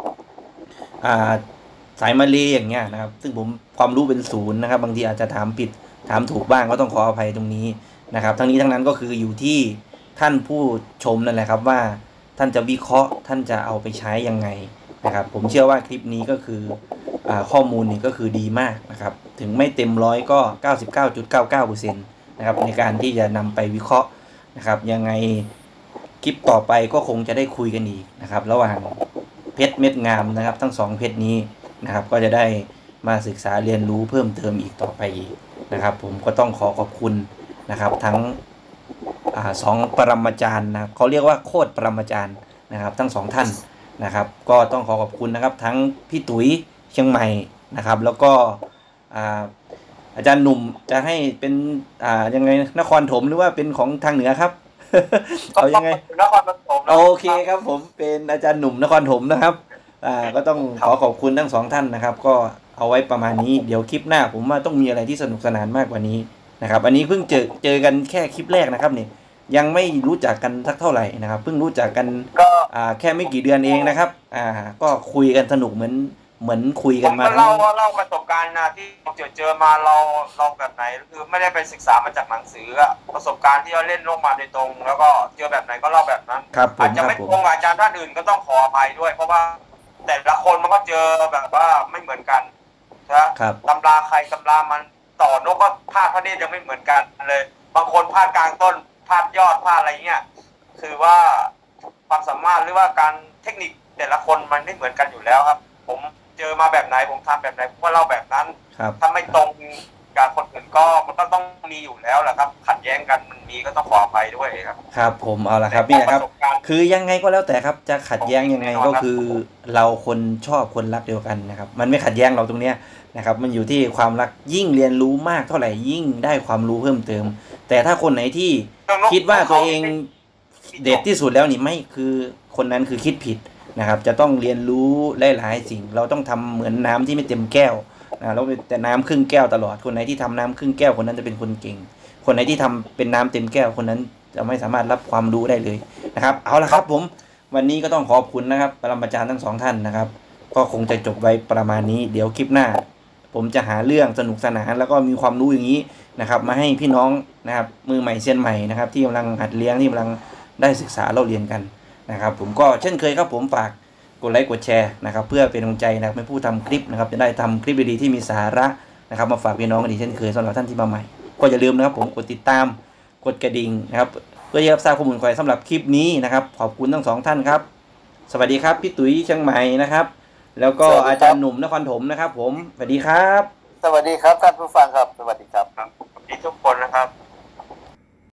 สายมาเลอย่างเงี้ยนะครับซึ่งผมความรู้เป็นศูนย์นะครับบางทีอาจจะถามผิดถามถูกบ้างก็ต้องขออภัยตรงนี้นะครับทั้งนี้ทั้งนั้นก็คืออยู่ที่ท่านผู้ชมนั่นแหละครับว่าท่านจะวิเคราะห์ท่านจะเอาไปใช้ยังไงนะครับผมเชื่อว่าคลิปนี้ก็คือข้อมูลนี่ก็คือดีมากนะครับถึงไม่เต็ม100ก็ 99.99% นะครับในการที่จะนำไปวิเคราะห์นะครับยังไงคลิปต่อไปก็คงจะได้คุยกันอีกนะครับระหว่างเพชรเม็ดงามนะครับทั้ง2เพชรนี้นะครับก็จะได้มาศึกษาเรียนรู้เพิ่มเติมอีกต่อไปอีกนะครับผมก็ต้องขอบคุณนะครับทั้ง2ปรมาจารย์นะเขาเรียกว่าโคตรปรมาจารย์นะครับทั้ง2ท่านนะครับก็ต้องขอบคุณนะครับทั้งพี่ตุ๋ยเชียงใหม่นะครับแล้วก็อาจารย์หนุ่มจะให้เป็นยังไงนครถมหรือว่าเป็นของทางเหนือครับเอายังไงนครปฐมโอเคครับผมเป็นอาจารย์หนุ่มนครถมนะครับก็ต้องขอบคุณทั้ง2ท่านนะครับก็เอาไว้ประมาณนี้เดี๋ยวคลิปหน้าผมว่าต้องมีอะไรที่สนุกสนานมากกว่านี้นะครับอันนี้เพิ่งเจอกันแค่คลิปแรกนะครับนี่ยังไม่รู้จักกันสักเท่าไหร่นะครับเพิ่งรู้จักกันแค่ไม่กี่เดือนเองนะครับก็คุยกันสนุกเหมือนคุยกันมาเล่าประสบการณ์นะที่เจอมาเราแบบไหนคือไม่ได้ไปศึกษามาจากหนังสือประสบการณ์ที่เราเล่นลงมาโดยตรงแล้วก็เจอแบบไหนก็เล่าแบบนั้นอาจจะไม่ตรงอาจารย์ท่านอื่นก็ต้องขออภัยด้วยเพราะว่าแต่ละคนมันก็เจอแบบว่าไม่เหมือนกันนะครับตำราใครตำรามันต่อนกก็พาดพระเนตรยังไม่เหมือนกันเลยบางคนพาดกลางต้นพาดยอดพาดอะไรเงี้ยคือว่าความสามารถหรือว่าการเทคนิคแต่ละคนมันไม่เหมือนกันอยู่แล้วครับผมเจอมาแบบไหนผมทำแบบไหนผมก็เล่าแบบนั้นถ้าไม่ตรงกับคนอื่นก็มันก็ต้องมีอยู่แล้วแหละครับขัดแย้งกันมันมีก็ต้องขออภัยด้วยครับครับผมเอาละครับนี่นะครับคือยังไงก็แล้วแต่ครับจะขัดแย้งยังไงก็คือเราคนชอบคนรักเดียวกันนะครับมันไม่ขัดแย้งเราตรงเนี้ยนะครับมันอยู่ที่ความรักยิ่งเรียนรู้มากเท่าไหร่ยิ่งได้ความรู้เพิ่มเติมแต่ถ้าคนไหนที่คิดว่าตัวเองเด็ดที่สุดแล้วนี่ไม่คือคนนั้นคือคิดผิดนะครับจะต้องเรียนรู้หลายๆสิ่งเราต้องทำเหมือนน้ำที่ไม่เต็มแก้วเราแต่น้ำครึ่งแก้วตลอดคนไหนที่ทำน้ำครึ่งแก้วคนนั้นจะเป็นคนเก่งคนไหนที่ทำเป็นน้ำเต็มแก้วคนนั้นจะไม่สามารถรับความรู้ได้เลยนะครับเอาละครับผมวันนี้ก็ต้องขอบคุณนะครับปรมาจารย์ทั้ง2ท่านนะครับก็คงจะจบไว้ประมาณนี้เดี๋ยวคลิปหน้าผมจะหาเรื่องสนุกสนานแล้วก็มีความรู้อย่างนี้นะครับมาให้พี่น้องนะครับมือใหม่เซียนใหม่นะครับที่กำลังหัดเลี้ยงที่กำลังได้ศึกษาเล่าเรียนกันนะครับผมก็เช่นเคยครับผมฝากกดไลค์กดแชร์นะครับเพื่อเป็นกำลังใจนะครับให้ผู้ทำคลิปนะครับจะได้ทำคลิปดีๆที่มีสาระนะครับมาฝากพี่น้องกันอีกเช่นเคยสำหรับท่านที่มาใหม่ก็อย่าลืมนะครับผมกดติดตามกดกระดิ่งนะครับเพื่อที่จะทราบข้อมูลข่าวสำหรับคลิปนี้นะครับขอบคุณทั้ง2ท่านครับสวัสดีครับพี่ตุ๋ยเชียงใหม่นะครับแล้วก็อาจารย์หนุ่มนครถมนะครับผมสวัสดีครับสวัสดีครับท่านผู้ฟังครับสวัสดีครับครับทุกคนนะครับ